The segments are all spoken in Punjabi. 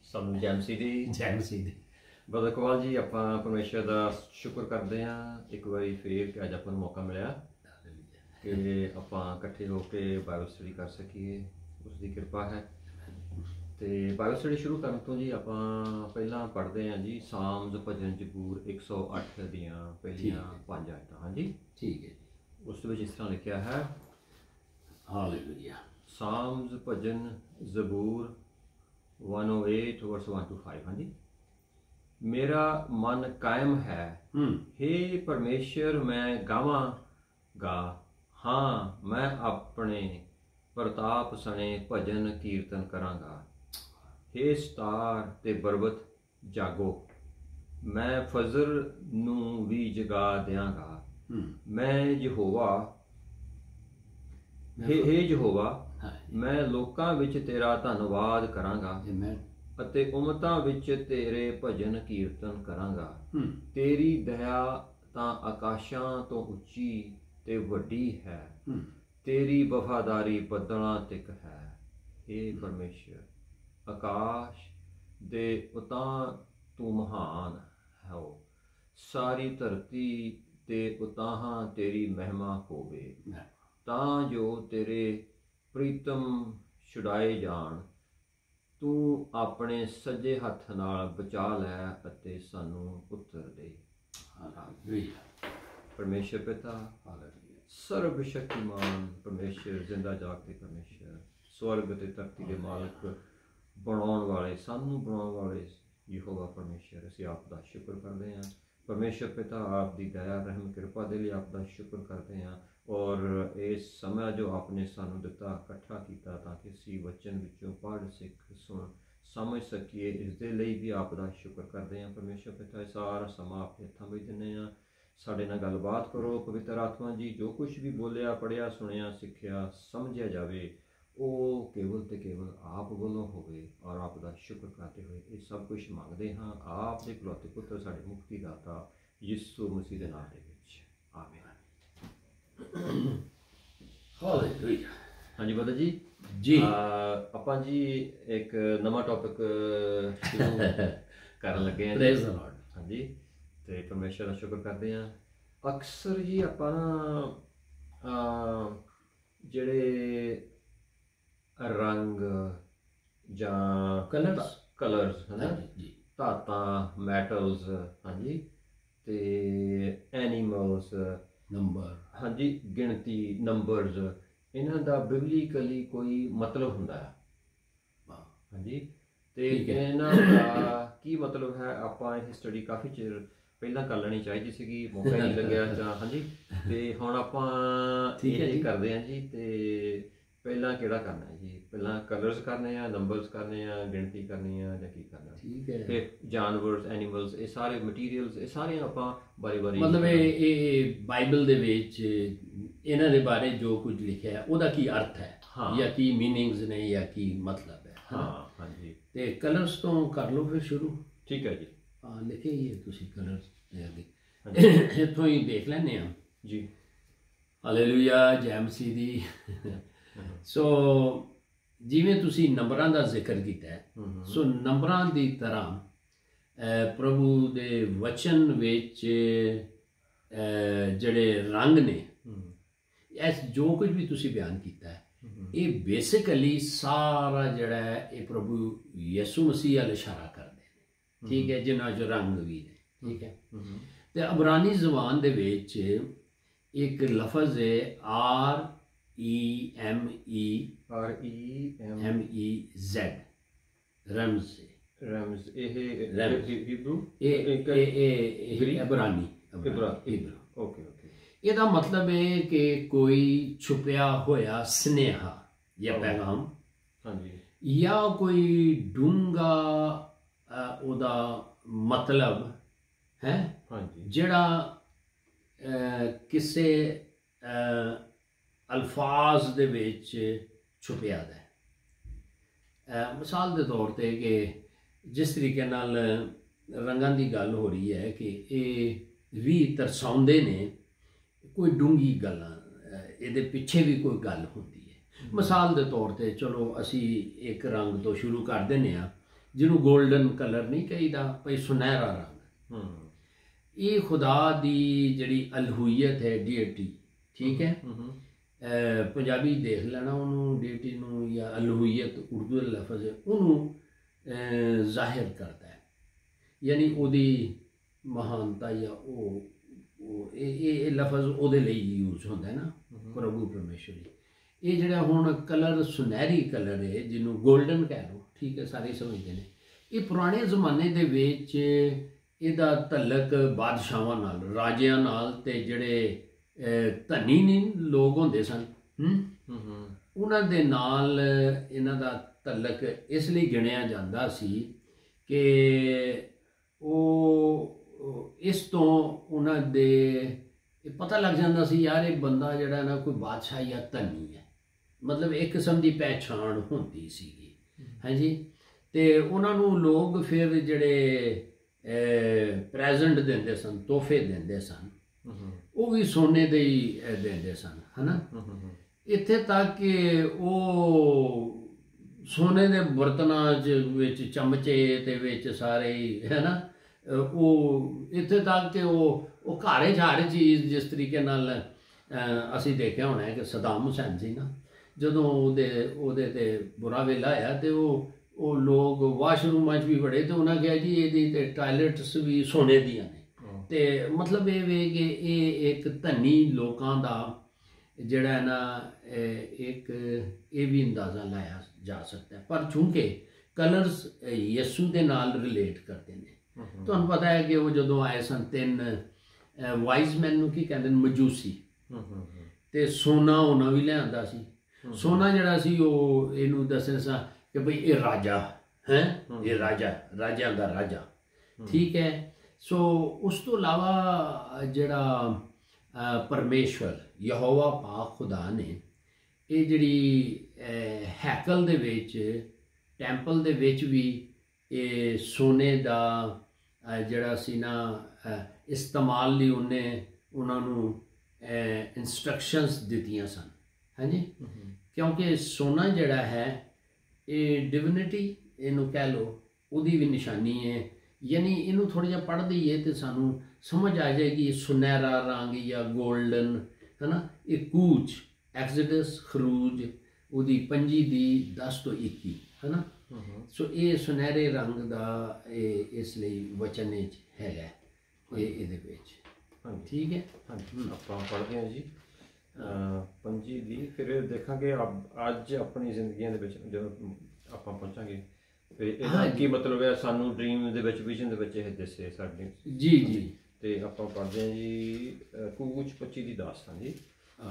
ਸਾਨੂੰ ਜੈਮਸੀ ਦੀ ਬ੍ਰਦਰ ਕਵਾਲ ਜੀ, ਆਪਾਂ ਪਰਮੇਸ਼ਰ ਦਾ ਸ਼ੁਕਰ ਕਰਦੇ ਹਾਂ ਇੱਕ ਵਾਰੀ ਫੇਰ ਕਿ ਅੱਜ ਆਪਾਂ ਨੂੰ ਮੌਕਾ ਮਿਲਿਆ ਕਿ ਆਪਾਂ ਇਕੱਠੇ ਹੋ ਕੇ ਬਾਈਬਲ ਸਟੱਡੀ ਕਰ ਸਕੀਏ। ਉਸ ਦੀ ਕਿਰਪਾ ਹੈ। ਤੇ ਬਾਈਬਲ ਸਟੱਡੀ ਸ਼ੁਰੂ ਕਰਨ ਤੋਂ ਜੀ ਆਪਾਂ ਪਹਿਲਾਂ ਪੜ੍ਹਦੇ ਹਾਂ ਜੀ ਸਾਮਜ਼ ਭਜਨ ਜ਼ਬੂਰ 108 ਦੀਆਂ ਪਹਿਲੀਆਂ 5 ਆਇਤਾਂ। ਹਾਂਜੀ ਠੀਕ ਹੈ। ਉਸ ਵਿੱਚ ਇਸ ਤਰ੍ਹਾਂ ਲਿਖਿਆ ਹੈ, ਹਾਲੇਲੂਇਆ। ਸਾਮਜ਼ ਭਜਨ ਜ਼ਬੂਰ 108 verse 1 to 5। ਹਾਂਜੀ, मेरा मन कायम है, हे परमेश्वर मैं गावांगा, हाँ मैं अपने प्रताप सने भजन कीर्तन करांगा। हे सितार ते बरबत जागो, मैं फजर नू भी जगा दियांगा। मैं यहोवा हे यहोवा मैं लोकां विच तेरा धन्नवाद करांगा ਅਤੇ ਉਮਤਾਂ ਵਿੱਚ ਤੇਰੇ ਭਜਨ ਕੀਰਤਨ ਕਰਾਂਗਾ। ਤੇਰੀ ਦਇਆ ਤਾਂ ਆਕਾਸ਼ਾਂ ਤੋਂ ਉੱਚੀ ਤੇ ਵੱਡੀ ਹੈ, ਤੇਰੀ ਵਫਾਦਾਰੀ ਬੱਦਲਾਂ ਤੱਕ ਹੈ। हे ਪਰਮੇਸ਼ਰ, ਆਕਾਸ਼ ਦੇ ਉਤਾਂ ਤੂੰ ਮਹਾਨ ਹੈ, ਸਾਰੀ ਧਰਤੀ ਤੇ ਉਤਾਹਾਂ ਤੇਰੀ ਮਹਿਮਾ ਹੋਵੇ, ਤਾਂ ਜੋ ਤੇਰੇ ਪ੍ਰੀਤਮ ਛੁਡਾਏ ਜਾਣ। ਤੂੰ ਆਪਣੇ ਸੱਜੇ ਹੱਥ ਨਾਲ ਬਚਾ ਲੈ ਅਤੇ ਸਾਨੂੰ ਉੱਤਰ ਦੇ। ਪਰਮੇਸ਼ਰ ਪਿਤਾ, ਸਰਬ ਸ਼ਕਤੀਮਾਨ ਪਰਮੇਸ਼ਰ, ਜ਼ਿੰਦਾ ਜਾਗਦੇ ਪਰਮੇਸ਼ਰ, ਸਵਰਗ ਅਤੇ ਧਰਤੀ ਦੇ ਮਾਲਕ, ਬਣਾਉਣ ਵਾਲੇ, ਸਾਨੂੰ ਬਣਾਉਣ ਵਾਲੇ ਯਹੋਵਾ ਪਰਮੇਸ਼ਰ, ਅਸੀਂ ਆਪ ਦਾ ਸ਼ੁਕਰ ਕਰਦੇ ਹਾਂ। ਪਰਮੇਸ਼ਰ ਪਿਤਾ, ਆਪ ਦੀ ਦਇਆ ਰਹਿਮ ਕਿਰਪਾ ਦੇ ਲਈ ਆਪ ਦਾ ਸ਼ੁਕਰ ਕਰਦੇ ਹਾਂ। ਔਰ ਇਸ ਸਮਾਂ ਜੋ ਆਪਨੇ ਸਾਨੂੰ ਦਿੱਤਾ, ਇਕੱਠਾ ਕੀਤਾ ਤਾਂ ਕਿ ਅਸੀਂ ਵਚਨ ਵਿੱਚੋਂ ਪੜ੍ਹ ਸਿੱਖ ਸੁਣ ਸਮਝ ਸਕੀਏ, ਇਸ ਦੇ ਲਈ ਵੀ ਆਪ ਦਾ ਸ਼ੁਕਰ ਕਰਦੇ ਹਾਂ। ਪਰਮੇਸ਼ਰ ਪਿਤਾ, ਇਹ ਸਾਰਾ ਸਮਾਂ ਆਪਣੇ ਹੱਥਾਂ ਵਿੱਚ ਦਿੰਦੇ ਹਾਂ। ਸਾਡੇ ਨਾਲ ਗੱਲਬਾਤ ਕਰੋ ਪਵਿੱਤਰ ਆਤਮਾ ਜੀ, ਜੋ ਕੁਛ ਵੀ ਬੋਲਿਆ, ਪੜ੍ਹਿਆ, ਸੁਣਿਆ, ਸਿੱਖਿਆ, ਸਮਝਿਆ ਜਾਵੇ, ਉਹ ਕੇਵਲ ਤੇ ਕੇਵਲ ਆਪ ਵੱਲੋਂ ਹੋਵੇ। ਔਰ ਆਪ ਦਾ ਸ਼ੁਕਰ ਕਰਦੇ ਹੋਏ ਇਹ ਸਭ ਕੁਝ ਮੰਗਦੇ ਹਾਂ ਆਪ ਦੇ ਇਕਲੌਤੇ ਪੁੱਤਰ, ਸਾਡੇ ਮੁਕਤੀ ਦਾਤਾ ਯਿਸੂ ਮਸੀਹ ਦੇ ਨਾਮ ਦੇ ਵਿੱਚ, ਆਮੀਨ। ਹਾਲੇਲੂਇਆ। ਹਾਂਜੀ ਬ੍ਰਦਰ ਜੀ, ਆਪਾਂ ਜੀ ਇੱਕ ਨਵਾਂ ਟੌਪਿਕ ਸ਼ੁਰੂ ਕਰਨ ਲੱਗੇ ਹਾਂ। Praise the lord. ਹਾਂਜੀ, ਤੇ ਪਰਮੇਸ਼ਰ ਦਾ ਸ਼ੁਕਰ ਕਰਦੇ ਹਾਂ। ਅਕਸਰ ਜੀ ਆਪਾਂ ਨਾ ਜਿਹੜੇ ਰੰਗ ਜਾਂ ਕਲਰਸ ਹੈ ਨਾ, ਧਾਤਾਂ, ਮੈਟਲਸ, ਹਾਂਜੀ, ਤੇ ਐਨੀਮਲਸ, ਨੰਬਰ, ਹਾਂਜੀ, ਗਿਣਤੀ, ਨੰਬਰਸ, ਇਹਨਾਂ ਦਾ ਬਿਬਲੀਕਲੀ ਕੋਈ ਮਤਲਬ ਹੁੰਦਾ ਹੈ। ਹਾਂਜੀ, ਤੇ ਇਹਨਾਂ ਦਾ ਕੀ ਮਤਲਬ ਹੈ, ਆਪਾਂ ਇਹ ਸਟੱਡੀ ਕਾਫੀ ਚਿਰ ਪਹਿਲਾਂ ਕਰ ਲੈਣੀ ਚਾਹੀਦੀ ਸੀਗੀ, ਮੌਕਾ ਨਹੀਂ ਲੱਗਿਆ ਜਾਂ ਹਾਂਜੀ, ਤੇ ਹੁਣ ਆਪਾਂ ਇਹ ਕਰਦੇ ਹਾਂ ਜੀ। ਤੇ ਪਹਿਲਾਂ ਕਿਹੜਾ ਕਰਨਾ ਹੈ ਜੀ? ਪਹਿਲਾਂ ਕਲਰਸ ਕਰਨੇ ਆ, ਨੰਬਰਸ ਕਰਨੇ ਆ, ਗਿਣਤੀ ਕਰਨੀ ਆ, ਜਾਂ ਕੀ ਕਰਨਾ? ਠੀਕ ਹੈ। ਫਿਰ ਜਾਨਵਰਸ, ਐਨੀਮਲਸ, ਇਹ ਸਾਰੇ ਮਟੀਰੀਅਲਸ, ਇਹ ਸਾਰੀਆਂ ਆਪਾਂ ਬਾਰੀ ਮਤਲਬ ਇਹ ਬਾਈਬਲ ਦੇ ਵਿੱਚ ਇਹਨਾਂ ਦੇ ਬਾਰੇ ਜੋ ਕੁਝ ਲਿਖਿਆ ਹੈ ਉਹਦਾ ਕੀ ਅਰਥ ਹੈ, ਜਾਂ ਕੀ ਮੀਨਿੰਗਸ ਨੇ, ਜਾਂ ਕੀ ਮਤਲਬ ਹੈ। ਹਾਂ, ਹਾਂਜੀ। ਤੇ ਕਲਰਸ ਤੋਂ ਕਰ ਲਓ ਫਿਰ ਸ਼ੁਰੂ। ਠੀਕ ਹੈ ਜੀ। ਹਾਂ, ਲਿਖੇ ਹੀ ਹੈ ਤੁਸੀਂ ਕਲਰਸ ਦੇ ਅੱਗੇ, ਇੱਥੋਂ ਹੀ ਦੇਖ ਲੈਂਦੇ ਹਾਂ ਜੀ। ਹਾਲੇਲੂਇਆ, ਜੈਮਸੀ ਦੀ। ਸੋ ਜਿਵੇਂ ਤੁਸੀਂ ਨੰਬਰਾਂ ਦਾ ਜ਼ਿਕਰ ਕੀਤਾ ਹੈ, ਸੋ ਨੰਬਰਾਂ ਦੀ ਤਰ੍ਹਾਂ ਪ੍ਰਭੂ ਦੇ ਵਚਨ ਵਿੱਚ ਜਿਹੜੇ ਰੰਗ ਨੇ, ਇਸ ਜੋ ਕੁਝ ਵੀ ਤੁਸੀਂ ਬਿਆਨ ਕੀਤਾ ਹੈ, ਇਹ ਬੇਸਿਕਲੀ ਸਾਰਾ ਜਿਹੜਾ ਹੈ ਇਹ ਪ੍ਰਭੂ ਯਿਸੂ ਮਸੀਹ ਵੱਲ ਇਸ਼ਾਰਾ ਕਰਦੇ ਨੇ। ਠੀਕ ਹੈ, ਜਿਨ੍ਹਾਂ 'ਚ ਰੰਗ ਵੀ ਨੇ। ਠੀਕ ਹੈ। ਤੇ ਅਬਰਾਨੀ ਜ਼ਬਾਨ ਦੇ ਵਿੱਚ ਇੱਕ ਲਫ਼ਜ਼ ਹੈ REMEZ, ਰਮਜ਼। ਇਹ ਅਬਰਾਨੀ। ਓਕੇ। ਇਹਦਾ ਮਤਲਬ ਹੈ ਕਿ ਕੋਈ ਛੁਪਿਆ ਹੋਇਆ ਸੁਨੇਹਾ ਜਾਂ ਪੈਗਾਮ, ਜਾਂ ਕੋਈ ਡੂੰਘਾ ਉਹਦਾ ਮਤਲਬ ਹੈ, ਜਿਹੜਾ ਕਿਸੇ ਅਲਫਾਜ਼ ਦੇ ਵਿੱਚ ਛੁਪਿਆ ਹੈ। ਮਿਸਾਲ ਦੇ ਤੌਰ 'ਤੇ ਕਿ ਜਿਸ ਤਰੀਕੇ ਨਾਲ ਰੰਗਾਂ ਦੀ ਗੱਲ ਹੋ ਰਹੀ ਹੈ ਕਿ ਇਹ ਵੀ ਦਰਸਾਉਂਦੇ ਨੇ ਕੋਈ ਡੂੰਘੀ ਗੱਲਾਂ, ਇਹਦੇ ਪਿੱਛੇ ਵੀ ਕੋਈ ਗੱਲ ਹੁੰਦੀ ਹੈ। ਮਿਸਾਲ ਦੇ ਤੌਰ 'ਤੇ ਚਲੋ ਅਸੀਂ ਇੱਕ ਰੰਗ ਤੋਂ ਸ਼ੁਰੂ ਕਰ ਦਿੰਦੇ ਹਾਂ ਜਿਹਨੂੰ ਗੋਲਡਨ ਕਲਰ ਨਹੀਂ ਕਹੀਦਾ, ਭਈ ਸੁਨਹਿਰਾ ਰੰਗ। ਇਹ ਖੁਦਾ ਦੀ ਜਿਹੜੀ ਅਲਹੂਈਅਤ ਹੈ, ਡੀਟੀ, ਠੀਕ ਹੈ। ਪੰਜਾਬੀ ਦੇਖ ਲੈਣਾ ਉਹਨੂੰ, ਡੀਟੀ ਨੂੰ, ਜਾਂ ਅਲਹੂਈਅਤ ਉਰਦੂ ਦਾ ਲਫ਼ਜ਼ ਹੈ, ਉਹਨੂੰ ਜ਼ਾਹਿਰ ਕਰਦਾ ਹੈ, ਯਾਨੀ ਉਹਦੀ ਮਹਾਨਤਾ, ਜਾਂ ਇਹ ਲਫ਼ਜ਼ ਉਹਦੇ ਲਈ ਯੂਜ਼ ਹੁੰਦਾ ਨਾ, ਪ੍ਰਭੂ ਪਰਮੇਸ਼ਵਰੀ। ਇਹ ਜਿਹੜਾ ਹੁਣ ਕਲਰ ਸੁਨਹਿਰੀ ਕਲਰ ਹੈ, ਜਿਹਨੂੰ ਗੋਲਡਨ ਕਹਿ ਲਓ, ਠੀਕ ਹੈ, ਸਾਰੇ ਸਮਝਦੇ ਨੇ। ਇਹ ਪੁਰਾਣੇ ਜ਼ਮਾਨੇ ਦੇ ਵਿੱਚ ਇਹਦਾ ਤਾਲੁਕ ਬਾਦਸ਼ਾਹਾਂ ਨਾਲ, ਰਾਜਿਆਂ ਨਾਲ, ਤੇ ਜਿਹੜੇ ਧਨੀ ਨਹੀਂ ਲੋਕ ਹੁੰਦੇ ਸਨ, ਉਹਨਾਂ ਦੇ ਨਾਲ ਇਹਨਾਂ ਦਾ ਤਾਲੁਕ ਇਸ ਲਈ ਗਿਣਿਆ ਜਾਂਦਾ ਸੀ ਕਿ ਉਹ ਇਸ ਤੋਂ ਉਹਨਾਂ ਦੇ ਇਹ ਪਤਾ ਲੱਗ ਜਾਂਦਾ ਸੀ, ਯਾਰ ਇਹ ਬੰਦਾ ਜਿਹੜਾ ਨਾ ਕੋਈ ਬਾਦਸ਼ਾਹ ਜਾਂ ਧਨੀ ਹੈ, ਮਤਲਬ ਇੱਕ ਕਿਸਮ ਦੀ ਪਹਿਚਾਣ ਹੁੰਦੀ ਸੀਗੀ, ਹਾਂਜੀ। ਤੇ ਉਹਨਾਂ ਨੂੰ ਲੋਕ ਫਿਰ ਜਿਹੜੇ ਪ੍ਰੈਜ਼ੈਂਟ ਦਿੰਦੇ ਸਨ, ਤੋਹਫੇ ਦਿੰਦੇ ਸਨ, ਉਹ ਵੀ ਸੋਨੇ ਦੇ ਹੀ ਦਿੰਦੇ ਸਨ, ਹੈ ਨਾ। ਇੱਥੇ ਤੱਕ ਕਿ ਉਹ ਸੋਨੇ ਦੇ ਬਰਤਨਾਂ ਵਿੱਚ ਚਮਚੇ ਤੇ ਵਿੱਚ ਸਾਰੇ ਹੀ, ਹੈ ਨਾ, ਉਹ ਇੱਥੇ ਤੱਕ ਕਿ ਉਹ ਘਰ 'ਚ ਹਰ ਚੀਜ਼, ਜਿਸ ਤਰੀਕੇ ਨਾਲ ਅਸੀਂ ਦੇਖਿਆ ਹੋਣਾ ਹੈ ਕਿ ਸਦਾਮ ਹੁਸੈਨ ਸੀ ਨਾ, ਜਦੋਂ ਉਹਦੇ ਤੇ ਬੁਰਾ ਵੇਲਾ ਆਇਆ ਤੇ ਉਹ ਲੋਕ ਵਾਸ਼ਰੂਮਾਂ 'ਚ ਵੀ ਵੜੇ ਤੇ ਉਹਨਾਂ ਕਿਹਾ ਜੀ ਇਹਦੀ ਤੇ ਟਾਇਲਟਸ ਵੀ ਸੋਨੇ ਦੀਆਂ ਨੇ। ਤੇ ਮਤਲਬ ਇਹ ਵੇ ਕਿ ਇਹ ਇੱਕ ਧਨੀ ਲੋਕਾਂ ਦਾ ਜਿਹੜਾ ਹੈ ਨਾ, ਇੱਕ ਇਹ ਵੀ ਅੰਦਾਜ਼ਾ ਲਾਇਆ ਜਾ ਸਕਦਾ ਹੈ। ਪਰ ਚੂੰਕਿ ਕਲਰਸ ਯਿਸੂ ਦੇ ਨਾਲ ਰਿਲੇਟ ਕਰਦੇ ਨੇ, ਤੁਹਾਨੂੰ ਪਤਾ ਹੈ ਕਿ ਉਹ ਜਦੋਂ ਆਏ ਸਨ, 3 ਵਾਈਜ਼ ਮੈਨ ਨੂੰ ਕੀ ਕਹਿੰਦੇ ਨੇ, ਮਜੂਸੀ, ਤੇ ਸੋਨਾ ਉਹਨਾਂ ਵੀ ਲਿਆਂਦਾ ਸੀ। ਸੋਨਾ ਜਿਹੜਾ ਸੀ ਉਹ ਇਹਨੂੰ ਦੱਸਣਾ ਸੀ ਕਿ ਭਈ ਇਹ ਰਾਜਾ ਹੈ, ਇਹ ਰਾਜਿਆਂ ਦਾ ਰਾਜਾ, ਠੀਕ ਹੈ। ਸੋ ਉਸ ਤੋਂ ਇਲਾਵਾ ਜਿਹੜਾ ਪਰਮੇਸ਼ਵਰ ਯਹੋਵਾ ਪਾਕ ਖੁਦਾ ਨੇ ਇਹ ਜਿਹੜੀ ਹੈਕਲ ਦੇ ਵਿੱਚ, ਟੈਂਪਲ ਦੇ ਵਿੱਚ ਵੀ ਇਹ ਸੋਨੇ ਦਾ ਜਿਹੜਾ ਸੀ ਨਾ ਇਸਤੇਮਾਲ ਲਈ ਉਹਨਾਂ ਨੂੰ ਇੰਸਟਰਕਸ਼ਨਸ ਦਿੱਤੀਆਂ ਸਨ, ਹਾਂਜੀ। ਕਿਉਂਕਿ ਸੋਨਾ ਜਿਹੜਾ ਹੈ ਇਹ ਡਿਵਿਨਿਟੀ ਇਹਨੂੰ ਕਹਿ ਲਓ, ਉਹਦੀ ਵੀ ਨਿਸ਼ਾਨੀ ਹੈ। ਯਾਨੀ ਇਹਨੂੰ ਥੋੜ੍ਹਾ ਜਿਹਾ ਪੜ੍ਹ ਦਈਏ ਤੇ ਸਾਨੂੰ ਸਮਝ ਆ ਜਾਏਗੀ ਇਹ ਸੁਨਹਿਰਾ ਰੰਗ ਜਾਂ ਗੋਲਡਨ, ਹੈ ਨਾ। ਇਹ ਕੂਚ, ਐਕਸਡਸ, ਖਰੂਜ, ਉਹਦੀ 5 ਦੀ 10 ਤੋਂ 21, ਹੈ ਨਾ। ਸੋ ਇਹ ਸੁਨਹਿਰੇ ਰੰਗ ਦਾ ਇਹ ਇਸ ਲਈ ਵਚਨ ਵਿੱਚ ਹੈਗਾ ਇਹਦੇ ਵਿੱਚ, ਠੀਕ ਹੈ। ਆਪਾਂ ਪੜ੍ਹਦੇ ਹਾਂ ਜੀ 5 ਦੀ, ਫਿਰ ਦੇਖਾਂਗੇ ਅੱਜ ਆਪਣੀ ਜ਼ਿੰਦਗੀਆਂ ਦੇ ਵਿੱਚ ਜਦੋਂ ਆਪਾਂ ਪਹੁੰਚਾਂਗੇ ਫਿਰ ਇਹਦਾ ਕੀ ਮਤਲਬ ਹੈ, ਸਾਨੂੰ ਡ੍ਰੀਮ ਦੇ ਵਿੱਚ, ਵਿਜ਼ਨ ਦੇ ਵਿੱਚ ਇਹ ਦੱਸੇ ਸਾਡੇ ਜੀ। ਤੇ ਆਪਾਂ ਪੜ੍ਹਦੇ ਹਾਂ ਜੀ ਕੂਚ 25 ਦੀ 10 ਹਾਂ ਜੀ।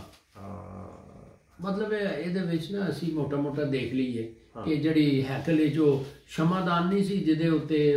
ਮਤਲਬ ਇਹਦੇ ਵਿੱਚ ਨਾ ਅਸੀਂ ਮੋਟਾ ਦੇਖ ਲਈਏ ਕਿ ਜਿਹੜੀ ਹੈਕਲ ਹੈ, ਜੋ ਸ਼ਮਾਦਾਨ ਨਹੀਂ ਸੀ ਜਿਹਦੇ ਉੱਤੇ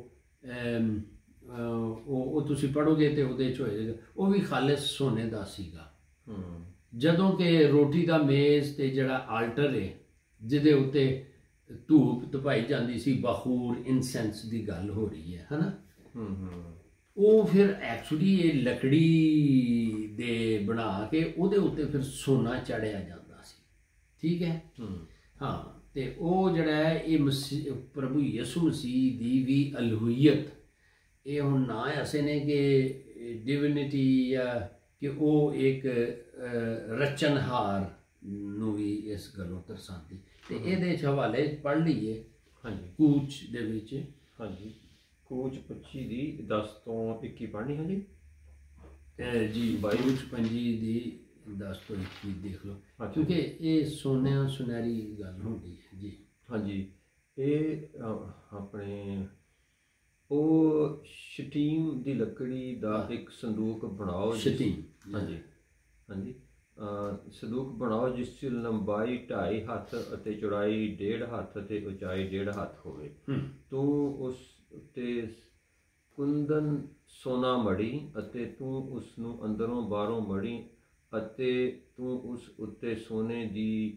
ਉਹ ਤੁਸੀਂ ਪੜ੍ਹੋਗੇ ਤੇ ਉਹਦੇ 'ਚ ਹੋਏਗਾ, ਉਹ ਵੀ ਖਾਲਿਸ ਸੋਨੇ ਦਾ ਸੀਗਾ। ਜਦੋਂ ਕਿ ਰੋਟੀ ਦਾ ਮੇਜ਼ ਤੇ ਜਿਹੜਾ ਆਲਟਰ ਹੈ ਜਿਹਦੇ ਉੱਤੇ ਧੂਪ ਤਪਾਈ ਜਾਂਦੀ ਸੀ, ਬਖੂਰ, ਇਨਸੈਂਸ ਦੀ ਗੱਲ ਹੋ ਰਹੀ ਹੈ ਨਾ, ਉਹ ਫਿਰ ਐਕਚੁਅਲੀ ਇਹ ਲੱਕੜੀ ਦੇ ਬਣਾ ਕੇ ਉਹਦੇ ਉੱਤੇ ਫਿਰ ਸੋਨਾ ਚੜਿਆ ਜਾਂਦਾ ਸੀ, ਠੀਕ ਹੈ। ਹਾਂ, ਤੇ ਉਹ ਜਿਹੜਾ ਹੈ ਇਹ ਪ੍ਰਭੂ ਯਿਸੂ ਮਸੀਹ ਦੀ ਵੀ ਅਲਹੂਈਅਤ, ਇਹ ਹੁਣ ਨਾ ਐਸੇ ਨੇ ਕਿ ਡਿਵਿਨਿਟੀ ਜਾਂ ਕਿ ਉਹ ਇੱਕ ਰਚਨਹਾਰ ਨੂੰ ਵੀ ਇਸ ਗੱਲੋਂ ਦਰਸਾਉਂਦੀ। ਤੇ ਇਹਦੇ ਹਵਾਲੇ ਪੜ੍ਹ ਲਈਏ, ਹਾਂਜੀ, ਕੂਚ ਦੇ ਵਿੱਚ, ਹਾਂਜੀ, ਕੂਚ 25 ਦੀ 10 ਤੋਂ 21 ਪੜ੍ਹਨੀ ਹੈ ਜੀ। ਜੀ, ਕੂਚ 25 ਦੀ 10 ਤੋਂ 21 ਦੇਖ ਲਓ, ਕਿਉਂਕਿ ਇਹ ਸੋਨਿਆਂ ਸੁਨਹਿਰੀ ਗੱਲ ਹੁੰਦੀ ਹੈ ਜੀ। ਹਾਂਜੀ, ਇਹ ਆਪਣੇ ਉਹ ਸ਼ਟੀਮ ਦੀ ਲੱਕੜੀ ਦਾ ਇੱਕ ਸੰਦੂਕ ਬਣਾਓ। ਸ਼ਟੀਮ, ਹਾਂਜੀ ਹਾਂਜੀ, ਸੰਦੂਕ ਬਣਾਓ ਜਿਸ 'ਚ ਲੰਬਾਈ 2.5 ਹੱਥ ਅਤੇ ਚੌੜਾਈ 1.5 ਹੱਥ ਅਤੇ ਉਚਾਈ 1.5 ਹੱਥ ਹੋਵੇ। ਤੂੰ ਉਸ ਉੱਤੇ ਕੁੰਦਨ ਸੋਨਾ ਮੜੀ ਅਤੇ ਤੂੰ ਉਸ ਨੂੰ ਅੰਦਰੋਂ ਬਾਹਰੋਂ ਮੜੀ ਅਤੇ ਤੂੰ ਉਸ ਉੱਤੇ ਸੋਨੇ ਦੀ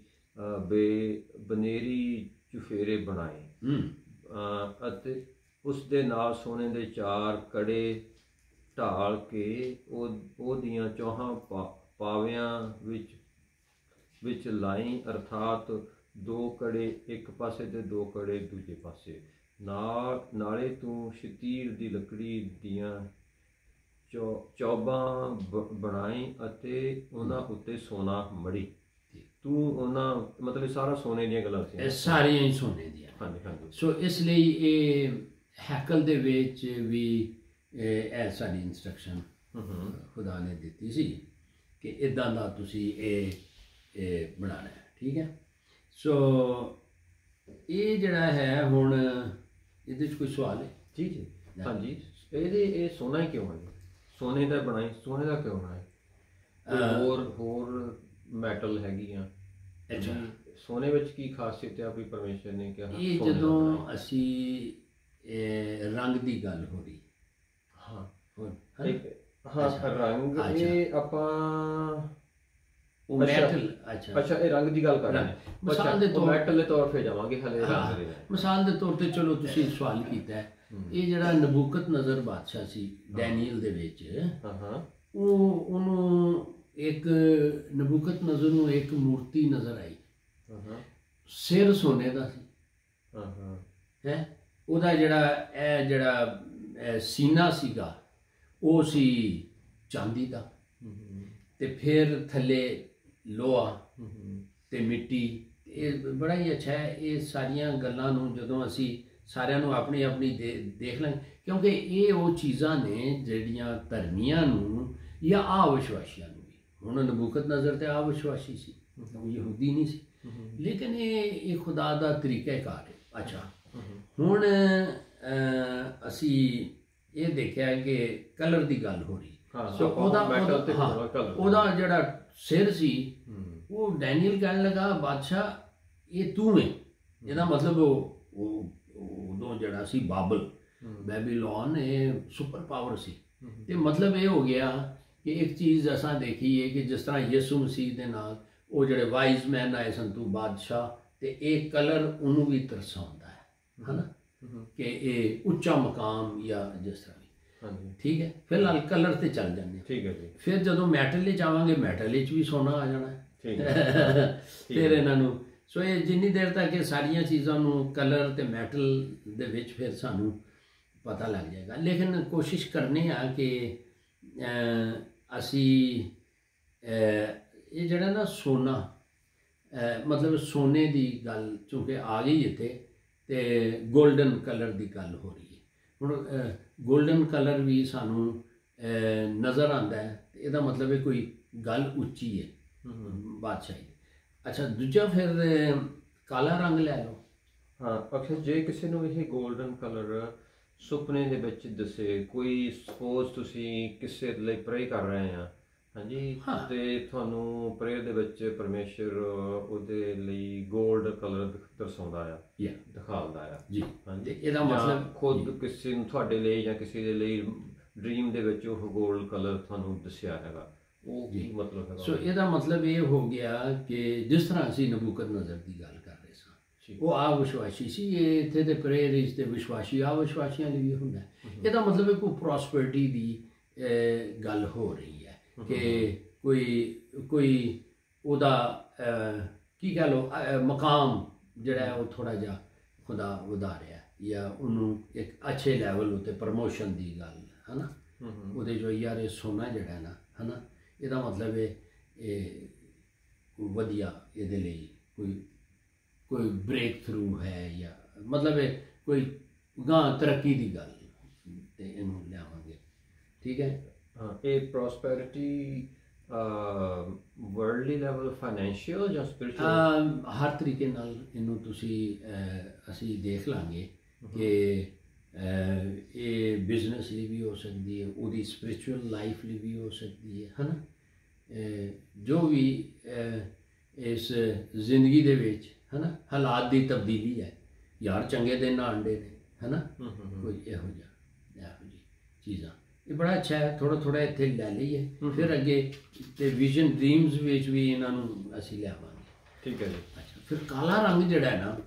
ਬਨੇਰੀ ਚੁਫੇਰੇ ਬਣਾਏ ਅਤੇ ਉਸ ਦੇ ਨਾਲ ਸੋਨੇ ਦੇ 4 ਕੜੇ ਢਾਲ ਕੇ ਉਹਦੀਆਂ ਚੌਹਾਂ ਪਾਵਿਆਂ ਵਿੱਚ ਲਾਈ, ਅਰਥਾਤ 2 ਕੜੇ ਇੱਕ ਪਾਸੇ ਤੇ 2 ਕੜੇ ਦੂਜੇ ਪਾਸੇ। ਨਾਲੇ ਤੂੰ ਸ਼ਤੀਰ ਦੀ ਲੱਕੜੀ ਦੀਆਂ ਚੌਬਾਂ ਬਣਾਈ ਅਤੇ ਉਹਨਾਂ ਉੱਤੇ ਸੋਨਾ ਮੜੀ। ਤੂੰ ਉਹਨਾਂ ਮਤਲਬ ਸਾਰਾ ਸੋਨੇ ਦੀਆਂ ਗੱਲਾਂ ਸੀ, ਇਹ ਸਾਰੀਆਂ ਹੀ ਸੋਨੇ ਦੀਆਂ। ਹਾਂਜੀ ਹਾਂਜੀ। ਸੋ ਇਸ ਲਈ ਇਹ ਹੈਕਲ ਦੇ ਵਿੱਚ ਵੀ ਇਹ ਸਾਡੀ ਇੰਸਟਰਕਸ਼ਨ ਖੁਦਾ ਨੇ ਦਿੱਤੀ ਸੀ ਕਿ ਇੱਦਾਂ ਦਾ ਤੁਸੀਂ ਇਹ ਬਣਾਉਣਾ ਹੈ, ਠੀਕ ਹੈ। ਸੋ ਇਹ ਜਿਹੜਾ ਹੈ ਹੁਣ ਇਹਦੇ 'ਚ ਕੋਈ ਸਵਾਲ ਹੈ? ਜੀ ਜੀ ਹਾਂਜੀ। ਇਹ ਸੋਨਾ ਹੀ ਕਿਉਂ ਹੈ? ਸੋਨੇ ਦਾ ਬਣਾਈ, ਸੋਨੇ ਦਾ ਕਿਉਂ ਬਣਾਇਆ? ਹੋਰ ਮੈਟਲ ਹੈਗੀਆਂ। ਅੱਛਾ, ਸੋਨੇ ਵਿੱਚ ਕੀ ਖਾਸੀਅਤ ਹੈ ਵੀ ਪਰਮੇਸ਼ਰ ਨੇ ਕਿਹਾ? ਇਹ ਜਦੋਂ ਅਸੀਂ ਰੰਗ ਦੀ ਗੱਲ ਹੋ ਰਹੀ, ਹਾਂ ਰੰਗ, ਇਹ ਆਪਾਂ ਮੈਟਲ। ਅੱਛਾ ਇਹ ਰੰਗ ਦੀ ਗੱਲ ਕਰ ਰਹੇ ਹਾਂ। ਮਿਸਾਲ ਦੇ ਤੌਰ ਮੈਟਲ ਦੇ ਤੌਰ 'ਤੇ ਜਾਵਾਂਗੇ ਹਲੇ ਰੰਗ ਦੇ। ਮਿਸਾਲ ਦੇ ਤੌਰ 'ਤੇ ਚਲੋ ਤੁਸੀਂ ਸਵਾਲ ਕੀਤਾ ਹੈ, ਇਹ ਜਿਹੜਾ ਨਬੂਕਤ ਨਜ਼ਰ ਬਾਦਸ਼ਾਹ ਸੀ ਡੈਨੀਅਲ ਦੇ ਵਿੱਚ, ਉਹਨੂੰ ਇੱਕ ਨਬੂਕਤ ਨਜ਼ਰ ਨੂੰ ਇੱਕ ਮੂਰਤੀ ਨਜ਼ਰ ਆਈ, ਸਿਰ ਸੋਨੇ ਦਾ ਸੀ ਹੈ, ਉਹਦਾ ਜਿਹੜਾ ਸੀਨਾ ਸੀਗਾ ਉਹ ਸੀ ਚਾਂਦੀ ਦਾ, ਤੇ ਫਿਰ ਥੱਲੇ ਲੋਹਾ ਤੇ ਮਿੱਟੀ। ਇਹ ਬੜਾ ਹੀ ਅੱਛਾ ਹੈ। ਇਹ ਸਾਰੀਆਂ ਗੱਲਾਂ ਨੂੰ ਜਦੋਂ ਅਸੀਂ ਸਾਰਿਆਂ ਨੂੰ ਆਪਣੀ ਆਪਣੀ ਦੇਖ ਲਾਂਗੇ, ਕਿਉਂਕਿ ਇਹ ਉਹ ਚੀਜ਼ਾਂ ਨੇ ਜਿਹੜੀਆਂ ਧਰਮੀਆਂ ਨੂੰ ਜਾਂ ਅਵਿਸ਼ਵਾਸੀਆਂ ਨੂੰ ਵੀ, ਹੁਣ ਨਬੂਕਤ ਨਜ਼ਰ ਤੇ ਅਵਿਸ਼ਵਾਸੀ ਸੀ, ਉਹ ਯਹੂਦੀ ਨਹੀਂ ਸੀ, ਲੇਕਿਨ ਇਹ ਖੁਦਾ ਦਾ ਤਰੀਕਾਕਾਰ ਹੈ। ਅੱਛਾ, ਹੁਣ ਅਸੀਂ ਇਹ ਦੇਖਿਆ ਕਿ ਕਲਰ ਦੀ ਗੱਲ ਹੋ ਰਹੀ, ਸੋ ਉਹਦਾ ਜਿਹੜਾ ਸਿਰ ਸੀ ਉਹ ਡੈਨੀਅਲ ਕਹਿਣ ਲੱਗਾ ਬਾਦਸ਼ਾਹ ਇਹ ਤੂੰ ਹੈ। ਇਹਦਾ ਮਤਲਬ ਉਹ ਉਦੋਂ ਜਿਹੜਾ ਸੀ ਬੈਬੀਲੋਨ ਇਹ ਸੁਪਰ ਪਾਵਰ ਸੀ, ਤੇ ਮਤਲਬ ਇਹ ਹੋ ਗਿਆ ਕਿ ਇੱਕ ਚੀਜ਼ ਅਸਾਂ ਦੇਖੀ ਹੈ ਕਿ ਜਿਸ ਤਰ੍ਹਾਂ ਯਿਸੂ ਮਸੀਹ ਦੇ ਨਾਲ ਉਹ ਜਿਹੜੇ ਵਾਈਜ਼ ਮੈਨ ਆਏ ਸਨ ਤੂੰ ਬਾਦਸ਼ਾਹ, ਤੇ ਇਹ ਕਲਰ ਉਹਨੂੰ ਵੀ ਦਰਸਾਉਂਦਾ ਹੈ ਨਾ, ਕਿ ਇਹ ਉੱਚਾ ਮਕਾਮ ਜਾਂ ਜਿਸ ਤਰ੍ਹਾਂ ਵੀ, ਠੀਕ ਹੈ। ਫਿਲਹਾਲ ਕਲਰ ਤੇ ਚੱਲ ਜਾਂਦੇ, ਠੀਕ ਹੈ ਜੀ। ਫਿਰ ਜਦੋਂ ਮੈਟਲ ਵਿੱਚ ਆਵਾਂਗੇ, ਮੈਟਲ ਵਿੱਚ ਵੀ ਸੋਨਾ ਆ ਜਾਣਾ ਹੈ ਫਿਰ ਇਹਨਾਂ ਨੂੰ। ਸੋ ਇਹ ਜਿੰਨੀ ਦੇਰ ਤੱਕ ਇਹ ਸਾਰੀਆਂ ਚੀਜ਼ਾਂ ਨੂੰ ਕਲਰ ਤੇ ਮੈਟਲ ਦੇ ਵਿੱਚ ਫਿਰ ਸਾਨੂੰ ਪਤਾ ਲੱਗ ਜਾਏਗਾ, ਲੇਕਿਨ ਕੋਸ਼ਿਸ਼ ਕਰਨੀ ਆ ਕਿ ਅਸੀਂ ਇਹ ਜਿਹੜਾ ਨਾ ਸੋਨਾ, ਮਤਲਬ ਸੋਨੇ ਦੀ ਗੱਲ ਚੂੰਕਿ ਆ ਗਈ ਇੱਥੇ, ਤੇ ਗੋਲਡਨ ਕਲਰ ਦੀ ਗੱਲ ਹੋ ਰਹੀ ਹੈ। ਹੁਣ ਗੋਲਡਨ ਕਲਰ ਵੀ ਸਾਨੂੰ ਨਜ਼ਰ ਆਉਂਦਾ ਹੈ, ਤੇ ਇਹਦਾ ਮਤਲਬ ਹੈ ਕੋਈ ਗੱਲ ਉੱਚੀ ਹੈ ਬਾਦਸ਼ਾਹੀ। ਅੱਛਾ, ਦੂਜਾ ਫਿਰ ਕਾਲਾ ਰੰਗ ਲੈ ਲਓ। ਹਾਂ, ਅਕਸਰ ਜੇ ਕਿਸੇ ਨੂੰ ਇਹ ਗੋਲਡਨ ਕਲਰ ਸੁਪਨੇ ਦੇ ਵਿੱਚ ਦੱਸੇ, ਕੋਈ ਸਪੋਜ਼ ਤੁਸੀਂ ਕਿਸੇ ਲਈ ਪ੍ਰੇ ਕਰ ਰਹੇ ਆ, ਹਾਂਜੀ, ਤੇ ਤੁਹਾਨੂੰ ਪ੍ਰੇਅਰ ਦੇ ਵਿੱਚ ਪਰਮੇਸ਼ਰ ਉਹਦੇ ਲਈ ਗੋਲਡ ਕਲਰ ਦਰਸਾਉਂਦਾ ਆ, ਦਿਖਾਉਂਦਾ ਆ ਜੀ, ਹਾਂਜੀ, ਇਹਦਾ ਮਤਲਬ ਖੁਦ ਕਿਸੇ ਨੂੰ ਤੁਹਾਡੇ ਲਈ ਜਾਂ ਕਿਸੇ ਦੇ ਲਈ ਡ੍ਰੀਮ ਦੇ ਵਿੱਚ ਉਹ ਗੋਲਡ ਕਲਰ ਤੁਹਾਨੂੰ ਦੱਸਿਆ ਹੈਗਾ, ਉਹ ਕੀ ਮਤਲਬ ਹੈਗਾ? ਸੋ ਇਹਦਾ ਮਤਲਬ ਇਹ ਹੋ ਗਿਆ ਕਿ ਜਿਸ ਤਰ੍ਹਾਂ ਅਸੀਂ ਨਬੂਕਤ ਨਜ਼ਰ ਦੀ ਗੱਲ ਕਰ ਰਹੇ ਸਾਂ, ਉਹ ਅਵਿਸ਼ਵਾਸੀ ਸੀ, ਇਹ ਇੱਥੇ ਦੇ ਪ੍ਰੇਅਰ ਵਿੱਚ ਤੇ ਵਿਸ਼ਵਾਸੀ ਅਵਿਸ਼ਵਾਸੀਆਂ ਲਈ ਵੀ ਹੁੰਦਾ। ਇਹਦਾ ਮਤਲਬ ਹੈ ਕੋਈ ਪ੍ਰੋਸਪੈਰਿਟੀ ਦੀ ਗੱਲ ਹੋ ਰਹੀ ਹੈ ਕਿ ਕੋਈ ਉਹਦਾ ਕੀ ਕਹਿ ਲਓ ਮਕਾਮ ਜਿਹੜਾ ਉਹ ਥੋੜ੍ਹਾ ਜਿਹਾ ਖੁਦਾ ਵਧਾ ਰਿਹਾ, ਜਾਂ ਉਹਨੂੰ ਇੱਕ ਅੱਛੇ ਲੈਵਲ ਉੱਤੇ ਪ੍ਰਮੋਸ਼ਨ ਦੀ ਗੱਲ ਹੈ ਨਾ, ਉਹਦੇ ਜੋ ਯਾਰ ਇਹ ਸੋਨਾ ਜਿਹੜਾ ਨਾ ਹੈ ਨਾ, ਇਹਦਾ ਮਤਲਬ ਹੈ ਇਹ ਵਧੀਆ, ਇਹਦੇ ਲਈ ਕੋਈ ਬ੍ਰੇਕ ਥਰੂ ਹੈ, ਜਾਂ ਮਤਲਬ ਹੈ ਕੋਈ ਗਾਂ ਤਰੱਕੀ ਦੀ ਗੱਲ, ਤੇ ਇਹਨੂੰ ਲਿਆਵਾਂਗੇ, ਠੀਕ ਹੈ। ਇਹ ਪ੍ਰੋਸਪੈਰਿਟੀ ਵਰਲਡਲੀ ਲੈਵਲ, ਫਾਈਨੈਂਸ਼ੀਅਲ ਜਾਂ ਸਪਿਰਿਚੁਅਲ, ਹਰ ਤਰੀਕੇ ਨਾਲ ਇਹਨੂੰ ਅਸੀਂ ਦੇਖ ਲਾਂਗੇ ਕਿ ਇਹ ਬਿਜ਼ਨਸ ਲਈ ਵੀ ਹੋ ਸਕਦੀ ਹੈ, ਉਹਦੀ ਸਪਿਰਿਚੁਅਲ ਲਾਈਫ ਲਈ ਵੀ ਹੋ ਸਕਦੀ ਹੈ ਨਾ, ਜੋ ਵੀ ਇਸ ਜ਼ਿੰਦਗੀ ਦੇ ਵਿੱਚ ਹੈ ਨਾ ਹਾਲਾਤ ਦੀ ਤਬਦੀਲੀ ਹੈ, ਯਾਰ ਚੰਗੇ ਦਿਨ ਆਉਂਦੇ ਨੇ ਹੈ ਨਾ, ਕੋਈ ਇਹੋ ਜਿਹੀ ਚੀਜ਼ਾਂ। ਇਹ ਬੜਾ ਅੱਛਾ ਹੈ, ਥੋੜ੍ਹਾ ਇੱਥੇ ਲੈ ਲਈਏ, ਫਿਰ ਅੱਗੇ ਤੇ ਵਿਜ਼ਨ ਡ੍ਰੀਮਸ ਵਿੱਚ ਵੀ ਇਹਨਾਂ ਨੂੰ ਅਸੀਂ ਲਿਆਵਾਂਗੇ, ਠੀਕ ਹੈ ਜੀ। ਅੱਛਾ, ਫਿਰ ਕਾਲਾ ਰੰਗ ਜਿਹੜਾ ਹੈ ਨਾ,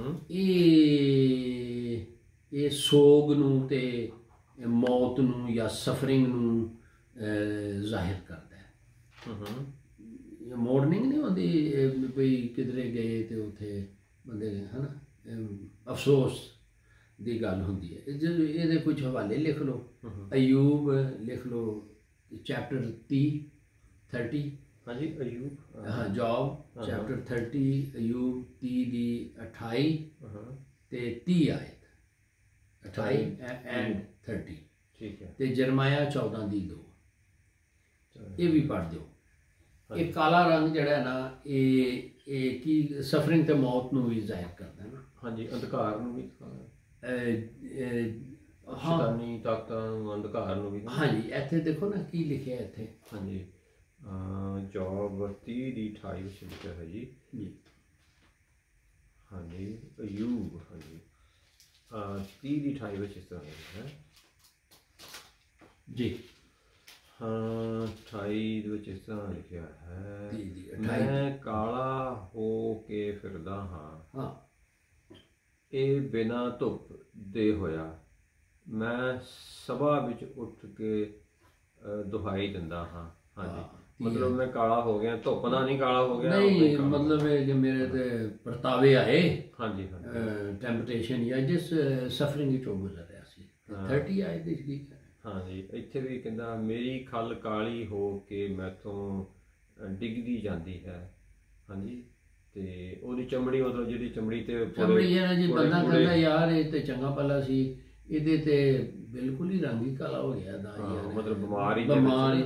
ਇਹ ਸੋਗ ਨੂੰ ਤੇ ਮੌਤ ਨੂੰ ਜਾਂ ਸਫਰਿੰਗ ਨੂੰ ਜ਼ਾਹਿਰ ਕਰਦਾ ਹੈ। ਮੋਰਨਿੰਗ ਨਹੀਂ ਹੁੰਦੀ ਬਈ ਕਿਧਰੇ ਗਏ ਤੇ ਉੱਥੇ ਬੰਦੇ ਹੈ ਨਾ ਅਫਸੋਸ, ਦੀ ਗੱਲ ਹੁੰਦੀ ਹੈ। ਇਹਦੇ ਕੁਝ ਹਵਾਲੇ ਲਿਖ ਲਓ। ਅਯੂਬ ਲਿਖ ਲਓ ਚੈਪਟਰ 30 ਹਾਂਜੀ ਅਯੂਬ, ਹਾਂ ਜੋਬ ਚੈਪਟਰ 30, ਅਯੂਬ 30 ਦੀ 28 ਤੇ 30 ਆਇਤ, 28 ਐਂਡ 30। ਠੀਕ ਹੈ। ਤੇ ਜਰਮਾਇਆ 14 ਦੀ 2, ਇਹ ਵੀ ਪੜ੍ਹ ਦਿਓ। ਇਹ ਕਾਲਾ ਰੰਗ ਜਿਹੜਾ ਨਾ ਇਹ ਕੀ ਸਫਰਿੰਗ ਤੇ ਮੌਤ ਨੂੰ ਵੀ ਜ਼ਾਹਿਰ ਕਰਦਾ ਨਾ। ਹਾਂਜੀ, ਅੰਧਕਾਰ ਨੂੰ ਵੀ, ਸ਼ੈਤਾਨੀ ਤਾਕਤਾਂ ਨੂੰ, ਅੰਧਕਾਰ ਨੂੰ ਵੀ। ਹਾਂਜੀ, ਇੱਥੇ ਦੇਖੋ ਨਾ ਕੀ ਲਿਖਿਆ ਇੱਥੇ। ਹਾਂਜੀ, ਜੋਬ 30 ਦੀ 28 ਵਿੱਚ ਲਿਖਿਆ ਹੈ ਜੀ। ਹਾਂਜੀ ਅਯੂਬ, ਹਾਂਜੀ 30 ਦੀ 28 ਵਿੱਚ ਇਸ ਤਰ੍ਹਾਂ ਲਿਖਿਆ ਹੈ ਜੀ। 28 ਦੇ ਵਿੱਚ ਇਸ ਤਰ੍ਹਾਂ ਲਿਖਿਆ ਹੈ, ਮੈਂ ਕਾਲਾ ਹੋ ਕੇ ਫਿਰਦਾ ਹਾਂ, ਇਹ ਬਿਨਾਂ ਧੁੱਪ ਦੇ ਹੋਇਆ, ਮੈਂ ਸਭਾ ਵਿੱਚ ਉੱਠ ਕੇ ਦੁਹਾਈ ਦਿੰਦਾ ਹਾਂ। ਹਾਂਜੀ, ਮਤਲਬ ਮੈਂ ਕਾਲਾ ਹੋ ਗਿਆ, ਧੁੱਪ ਨਾਲ ਨਹੀਂ ਕਾਲਾ ਹੋ ਗਿਆ। ਨਹੀਂ, ਮਤਲਬ ਹੈ ਕਿ ਮੇਰੇ ਤੇ ਪਰਤਾਵੇ ਆਏ। ਹਾਂਜੀ, ਟੈਂਪਟੇਸ਼ਨ ਜਾਂ ਜਿਸ ਸਫਰਿੰਗ ਵਿੱਚੋਂ ਗੁਜ਼ਰ ਰਿਹਾ ਸੀ। 30 ਆਏ ਦੇ ਠੀਕ ਹੈ। ਹਾਂਜੀ, ਇੱਥੇ ਵੀ ਕਹਿੰਦਾ ਮੇਰੀ ਖੱਲ ਕਾਲੀ ਹੋ ਕੇ ਮੈਥੋਂ ਡਿੱਗਦੀ ਜਾਂਦੀ ਹੈ। ਹਾਂਜੀ, ਤੇ ਉਹਦੀ ਚਮੜੀ, ਮਤਲਬ ਜਿਹੜੀ ਚਮੜੀ ਤੇ ਚਮੜੀ ਹੈ ਨਾ ਜੀ, ਬੰਦਾ ਕਹਿੰਦਾ ਯਾਰ ਇਹ ਤੇ ਚੰਗਾ ਭਲਾ ਸੀ, ਇਹਦੇ ਤੇ ਬਿਲਕੁਲ ਹੀ ਰੰਗ ਹੀ ਕਾਲਾ ਹੋ ਗਿਆ ਦਾ ਯਾਰ, ਮਤਲਬ ਬਿਮਾਰ ਜੀ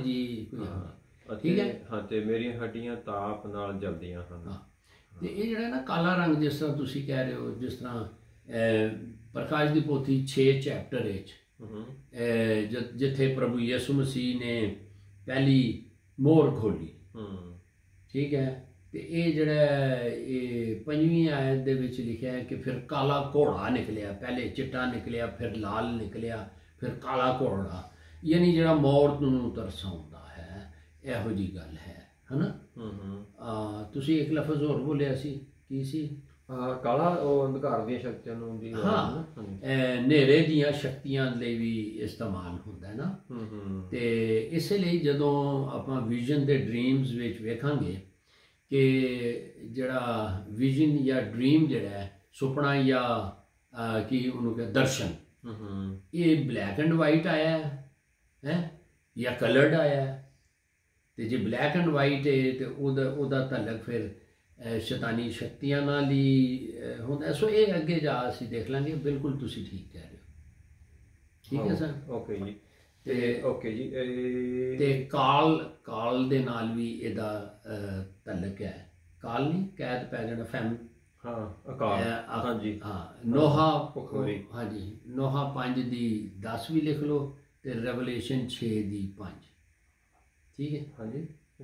ਠੀਕ ਹੈ। ਹਾਂ, ਤੇ ਮੇਰੀਆਂ ਹੱਡੀਆਂ ਤਾਪ ਨਾਲ ਜਲਦੀਆਂ ਹਨ। ਤੇ ਇਹ ਜਿਹੜਾ ਨਾ ਕਾਲਾ ਰੰਗ, ਜਿਸ ਤਰ੍ਹਾਂ ਤੁਸੀਂ ਕਹਿ ਰਹੇ ਹੋ, ਜਿਸ ਤਰ੍ਹਾਂ ਪ੍ਰਕਾਸ਼ ਦੀ ਪੋਥੀ 6 ਚੈਪਟਰ ਵਿੱਚ ਜਿੱਥੇ ਪ੍ਰਭੂ ਯਿਸੂ ਮਸੀਹ ਨੇ ਪਹਿਲੀ ਮੋਹਰ ਖੋਲੀ, ਠੀਕ ਹੈ। ਤੇ ਇਹ ਜਿਹੜਾ ਇਹ 5ਵੀਂ ਆਇਤ ਦੇ ਵਿੱਚ ਲਿਖਿਆ ਹੈ ਕਿ ਫਿਰ ਕਾਲਾ ਘੋੜਾ ਨਿਕਲਿਆ, ਪਹਿਲੇ ਚਿੱਟਾ ਨਿਕਲਿਆ, ਫਿਰ ਲਾਲ ਨਿਕਲਿਆ, ਫਿਰ ਕਾਲਾ ਘੋੜਾ, ਯਾਨੀ ਜਿਹੜਾ ਮੌਤ ਨੂੰ ਤਰਸਾਉਂਦਾ ਹੈ, ਇਹੋ ਜਿਹੀ ਗੱਲ ਹੈ ਨਾ। ਤੁਸੀਂ ਇੱਕ ਲਫ਼ਜ਼ ਹੋਰ ਬੋਲਿਆ ਸੀ, ਕੀ ਸੀ? ਕਾਲਾ, ਉਹ ਅੰਧਕਾਰ ਦੀਆਂ ਸ਼ਕਤੀਆਂ ਨੂੰ ਦੀ, ਹਾਂ, ਹਨੇਰੇ ਦੀਆਂ ਸ਼ਕਤੀਆਂ ਲਈ ਵੀ ਇਸਤੇਮਾਲ ਹੁੰਦਾ ਨਾ। ਤੇ ਇਸੇ ਲਈ ਜਦੋਂ ਆਪਾਂ ਵਿਜ਼ਨ ਤੇ ਡ੍ਰੀਮਸ ਵਿੱਚ ਵੇਖਾਂਗੇ ਕਿ ਜਿਹੜਾ ਵਿਜ਼ਨ ਜਾਂ ਡ੍ਰੀਮ ਜਿਹੜਾ ਹੈ, ਸੁਪਨਾ ਜਾਂ ਕੀ ਉਹਨੂੰ ਕਹਿੰਦੇ ਦਰਸ਼ਨ, ਇਹ ਬਲੈਕ ਐਂਡ ਵਾਈਟ ਆਇਆ ਹੈ ਜਾਂ ਕਲਰਡ ਆਇਆ ਹੈ। ਤੇ ਜੇ ਬਲੈਕ ਐਂਡ ਵਾਈਟ ਹੈ ਤੇ ਉਹਦਾ ਤਾਲੁਕ ਫਿਰ ਸ਼ੈਤਾਨੀ ਸ਼ਕਤੀਆਂ ਨਾਲ ਹੀ ਹੁੰਦਾ। ਸੋ ਇਹ ਅੱਗੇ ਜਾ ਅਸੀਂ ਦੇਖ ਲਾਂਗੇ। ਬਿਲਕੁਲ ਤੁਸੀਂ ਠੀਕ ਕਹਿ ਰਹੇ ਹੋ। ਠੀਕ ਹੈ ਸਰ, ਓਕੇ ਜੀ। ਤੇ ਓਕੇ ਜੀ। ਤੇ ਕਾਲ ਦੇ ਨਾਲ ਵੀ ਇਹਦਾ ਤਾਲੁਕ ਹੈ। ਕਾਲ ਨਹੀਂ, ਕੈਦ ਪੈ ਜਾਣਾ, ਫੈਮ, ਅਕਾਲ। ਹਾਂਜੀ, ਨੋਹਾ, ਹਾਂਜੀ ਨੋਹਾ 5 ਦੀ 10 ਵੀ ਲਿਖ ਲਓ, ਤੇ ਰੈਵਲੇਸ਼ਨ 6 ਦੀ 5। ਠੀਕ ਹੈ। ਹਾਂਜੀ,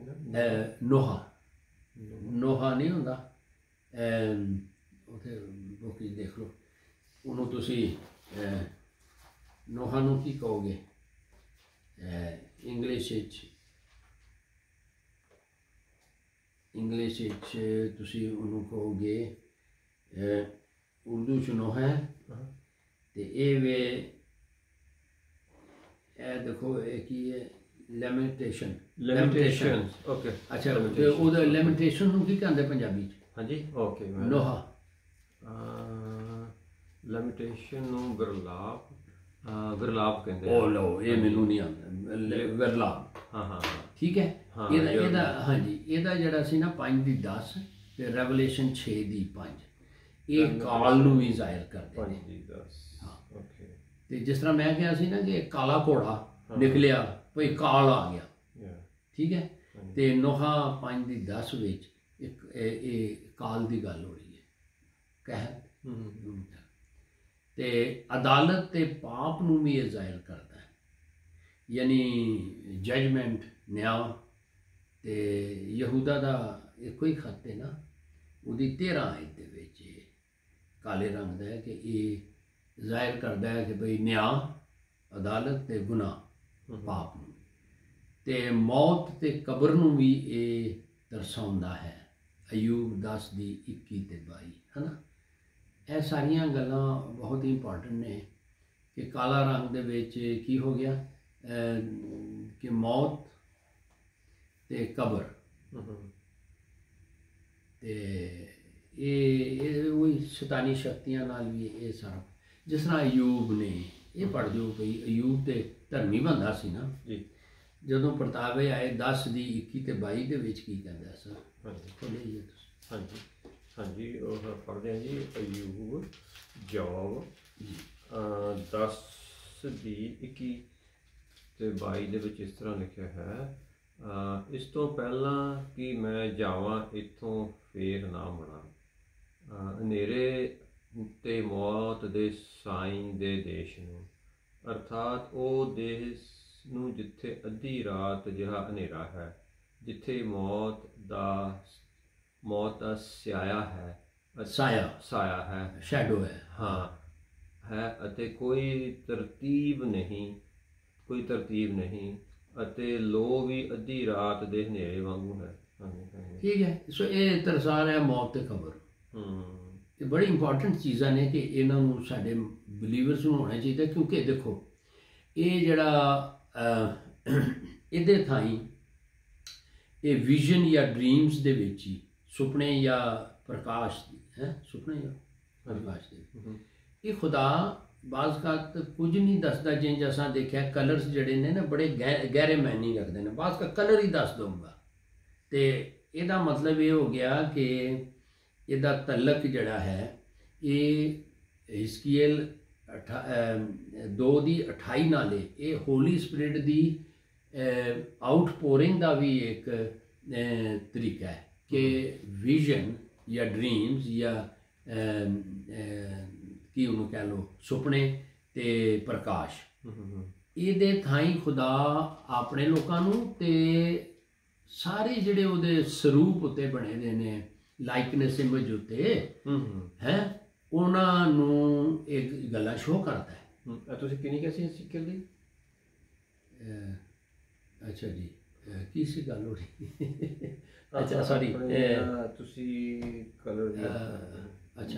ਨੋਹਾ ਨਹੀਂ ਹੁੰਦਾ, ਉੱਥੇ ਬੁੱਕ ਦੇਖ ਲਓ, ਉਹਨੂੰ ਤੁਸੀਂ ਨੋਹਾ ਨੂੰ ਕੀ ਕਹੋਗੇ ਇੰਗਲਿਸ਼ ਵਿੱਚ ਤੁਸੀਂ ਉਹਨੂੰ ਕਹੋਗੇ, ਉਰਦੂ 'ਚ ਨੋਹਾ ਹੈ। ਤੇ ਇਹ ਦੇਖੋ ਇਹ ਕੀ ਹੈ, ਲੈਮੈਂਟੇਸ਼ਨ। ਓਕੇ, ਅੱਛਾ, ਤੇ ਉਹਦਾ ਲੈਮੈਂਟੇਸ਼ਨ ਨੂੰ ਕੀ ਕਹਿੰਦੇ ਪੰਜਾਬੀ 'ਚ? ਹਾਂਜੀ, ਓਕੇ। ਨੋਹਾ, ਲੈਮੈਂਟੇਸ਼ਨ ਨੂੰ ਵਿਰਲਾਪ ਕਹਿੰਦੇ। ਉਹ ਲਓ, ਇਹ ਮੈਨੂੰ ਨਹੀਂ ਆਉਂਦਾ, ਵਿਰਲਾਪ। ਹਾਂ, ਠੀਕ ਹੈ। ਇਹਦਾ ਹਾਂਜੀ, ਇਹਦਾ ਜਿਹੜਾ ਸੀ ਨਾ 5 ਦੀ 10 ਤੇ ਰੈਵਲੇਸ਼ਨ 6 ਦੀ 5, ਇਹ ਕਾਲ ਨੂੰ ਵੀ ਜ਼ਾਹਿਰ ਕਰਦੇ ਨੇ। 5 ਦੀ 10, ਓਕੇ। ਤੇ ਜਿਸ ਤਰ੍ਹਾਂ ਮੈਂ ਕਿਹਾ ਸੀ ਨਾ ਕਿ ਕਾਲਾ ਘੋੜਾ ਨਿਕਲਿਆ, ਭਈ ਕਾਲ ਆ ਗਿਆ, ਠੀਕ ਹੈ। ਤੇ ਨੋਹਾ 5 ਦੀ 10 ਵਿੱਚ ਇਹ ਕਾਲ ਦੀ ਗੱਲ ਹੋ ਰਹੀ ਹੈ, ਕਹਿ। ਤੇ ਅਦਾਲਤ ਤੇ ਪਾਪ ਨੂੰ ਵੀ ਇਹ ਜ਼ਾਹਿਰ ਕਰਦਾ ਹੈ, ਯਾਨੀ ਜਜਮੈਂਟ, ਨਿਆਂ। ਤੇ ਯਹੂਦਾ ਦਾ ਇੱਕੋ ਹੀ ਖੱਤ ਹੈ ਨਾ, ਉਹਦੀ 13 ਆਇਤ ਦੇ ਵਿੱਚ ਕਾਲੇ ਰੰਗ ਦਾ ਹੈ ਕਿ ਇਹ ਜ਼ਾਹਿਰ ਕਰਦਾ ਹੈ ਕਿ ਭਈ ਨਿਆਂ, ਅਦਾਲਤ ਤੇ ਗੁਨਾਹ, ਪਾਪ ਨੂੰ, ਤੇ ਮੌਤ ਤੇ ਕਬਰ ਨੂੰ ਵੀ ਇਹ ਦਰਸਾਉਂਦਾ ਹੈ। ਅਯੂਬ 10 ਦੀ 21 ਤੇ 22, ਹੈ ਨਾ। ਇਹ ਸਾਰੀਆਂ ਗੱਲਾਂ ਬਹੁਤ ਹੀ ਇੰਪੋਰਟੈਂਟ ਨੇ ਕਿ ਕਾਲਾ ਰੰਗ ਦੇ ਵਿੱਚ ਕੀ ਹੋ ਗਿਆ ਕਿ ਮੌਤ ਤੇ ਕਬਰ, ਤੇ ਇਹ ਉਹੀ ਸ਼ੈਤਾਨੀ ਸ਼ਕਤੀਆਂ ਨਾਲ ਵੀ ਇਹ ਸਾਰਾ। ਜਿਸ ਤਰ੍ਹਾਂ ਅਯੂਬ ਨੇ, ਇਹ ਪੜ੍ਹ ਦਿਓ ਭਈ, ਅਯੂਬ ਤੇ ਧਰਮੀ ਬੰਦਾ ਸੀ ਨਾ ਜੀ। ਜਦੋਂ ਪਰਤਾਵੇ ਆਏ 10 ਦੀ 21 ਤੇ 22 ਦੇ ਵਿੱਚ ਕੀ ਕਹਿੰਦਾ ਸਰ? ਹਾਂਜੀ ਖੋਲ੍ਹਿਏ ਤੁਸੀਂ। ਹਾਂਜੀ ਹਾਂਜੀ, ਉਹ ਪੜ੍ਹਦੇ ਹਾਂ ਜੀ। ਅਯੂਬ ਜੋਬ 10 ਦੀ 21 ਤੇ 22 ਦੇ ਵਿੱਚ ਇਸ ਤਰ੍ਹਾਂ ਲਿਖਿਆ ਹੈ, ਇਸ ਤੋਂ ਪਹਿਲਾਂ ਕਿ ਮੈਂ ਜਾਵਾਂ ਇੱਥੋਂ ਫੇਰ ਨਾ ਮੁੜਾਂ, ਹਨੇਰੇ ਤੇ ਮੌਤ ਦੇ ਸਾਈਂ ਦੇ ਦੇਸ਼ ਨੂੰ, ਅਰਥਾਤ ਉਹ ਦੇਸ਼ ਨੂੰ ਜਿੱਥੇ ਅੱਧੀ ਰਾਤ ਜਿਹਾ ਹਨੇਰਾ ਹੈ, ਜਿੱਥੇ ਮੌਤ ਦਾ ਸਾਇਆ ਹੈ, ਸ਼ੈਡੋ ਹੈ, ਹਾਂ ਹੈ, ਅਤੇ ਕੋਈ ਤਰਤੀਬ ਨਹੀਂ, ਅਤੇ ਲੋ ਵੀ ਅੱਧੀ ਰਾਤ ਦੇ ਹਨੇਰੇ ਵਾਂਗੂ ਹੈ। ਠੀਕ ਹੈ। ਸੋ ਇਹ ਤਰਸਾਰ ਹੈ ਮੌਤ ਤੇ ਖਬਰ। ਇਹ ਬੜੀ ਇੰਪੋਰਟੈਂਟ ਚੀਜ਼ਾਂ ਨੇ ਕਿ ਇਹਨਾਂ ਨੂੰ ਸਾਡੇ ਬਿਲੀਵਰਸ ਨੂੰ ਹੋਣਾ ਚਾਹੀਦਾ, ਕਿਉਂਕਿ ਦੇਖੋ ਇਹ ਜਿਹੜਾ ਇਹਦੇ ਥਾਈਂ ਇਹ ਵਿਜ਼ਨ ਜਾਂ ਡ੍ਰੀਮਸ ਦੇ ਵਿੱਚ ਹੀ ਸੁਪਨੇ ਜਾਂ ਪ੍ਰਕਾਸ਼ ਸੁਪਨੇ ਜਾਂ ਪ੍ਰਕਾਸ਼ ਦੇ ਇਹ ਖੁਦਾ ਬਾਜ਼ ਖਾਤ ਕੁਝ ਨਹੀਂ ਦੱਸਦਾ। ਜਿੰਜ ਅਸਾਂ ਦੇਖਿਆ ਕਲਰਸ ਜਿਹੜੇ ਨੇ ਨਾ ਬੜੇ ਗਹਿਰੇ ਮਾਇਨੇ ਰੱਖਦੇ ਨੇ, ਬਾਜ਼ ਕਾ ਕਲਰ ਹੀ ਦੱਸ ਦਊਂਗਾ, ਤੇ ਇਹਦਾ ਮਤਲਬ ਇਹ ਹੋ ਗਿਆ ਕਿ ਇਹਦਾ ਤਲਕ ਜਿਹੜਾ ਹੈ ਇਹ ਹਿਸਕੀਏਲ 2 ਦੀ 28 ਨਾਲੇ ਇਹ ਹੋਲੀ ਸਪਿਰਿਟ ਦੀ ਆਊਟਪੋਰਿੰਗ ਦਾ ਵੀ ਇੱਕ ਤਰੀਕਾ ਹੈ ਕਿ ਵਿਜ਼ਨ ਜਾਂ ਡ੍ਰੀਮਸ ਜਾਂ ਕੀ ਉਹਨੂੰ ਕਹਿ ਲਓ ਸੁਪਨੇ ਤੇ ਪ੍ਰਕਾਸ਼, ਇਹਦੇ ਥਾਈਂ ਖੁਦਾ ਆਪਣੇ ਲੋਕਾਂ ਨੂੰ ਤੇ ਸਾਰੇ ਜਿਹੜੇ ਉਹਦੇ ਸਰੂਪ ਉੱਤੇ ਬਣੇ ਦੇ ਨੇ, ਲਾਈਕਨੈਸ ਇਮੇਜ ਉੱਤੇ ਹੈ, ਉਹਨਾਂ ਨੂੰ ਇੱਕ ਗੱਲਾਂ ਸ਼ੋਅ ਕਰਦਾ ਹੈ। ਤੁਸੀਂ ਕਿੰਨੀ ਕੈਸੀ ਸਿੱਖਿਆ ਦੀ? ਅੱਛਾ ਜੀ, ਕੀ ਸੀ ਗੱਲ ਹੋ ਰਹੀ? ਅੱਛਾ ਸੌਰੀ, ਤੁਸੀਂ ਕਲਰ ਅੱਛਾ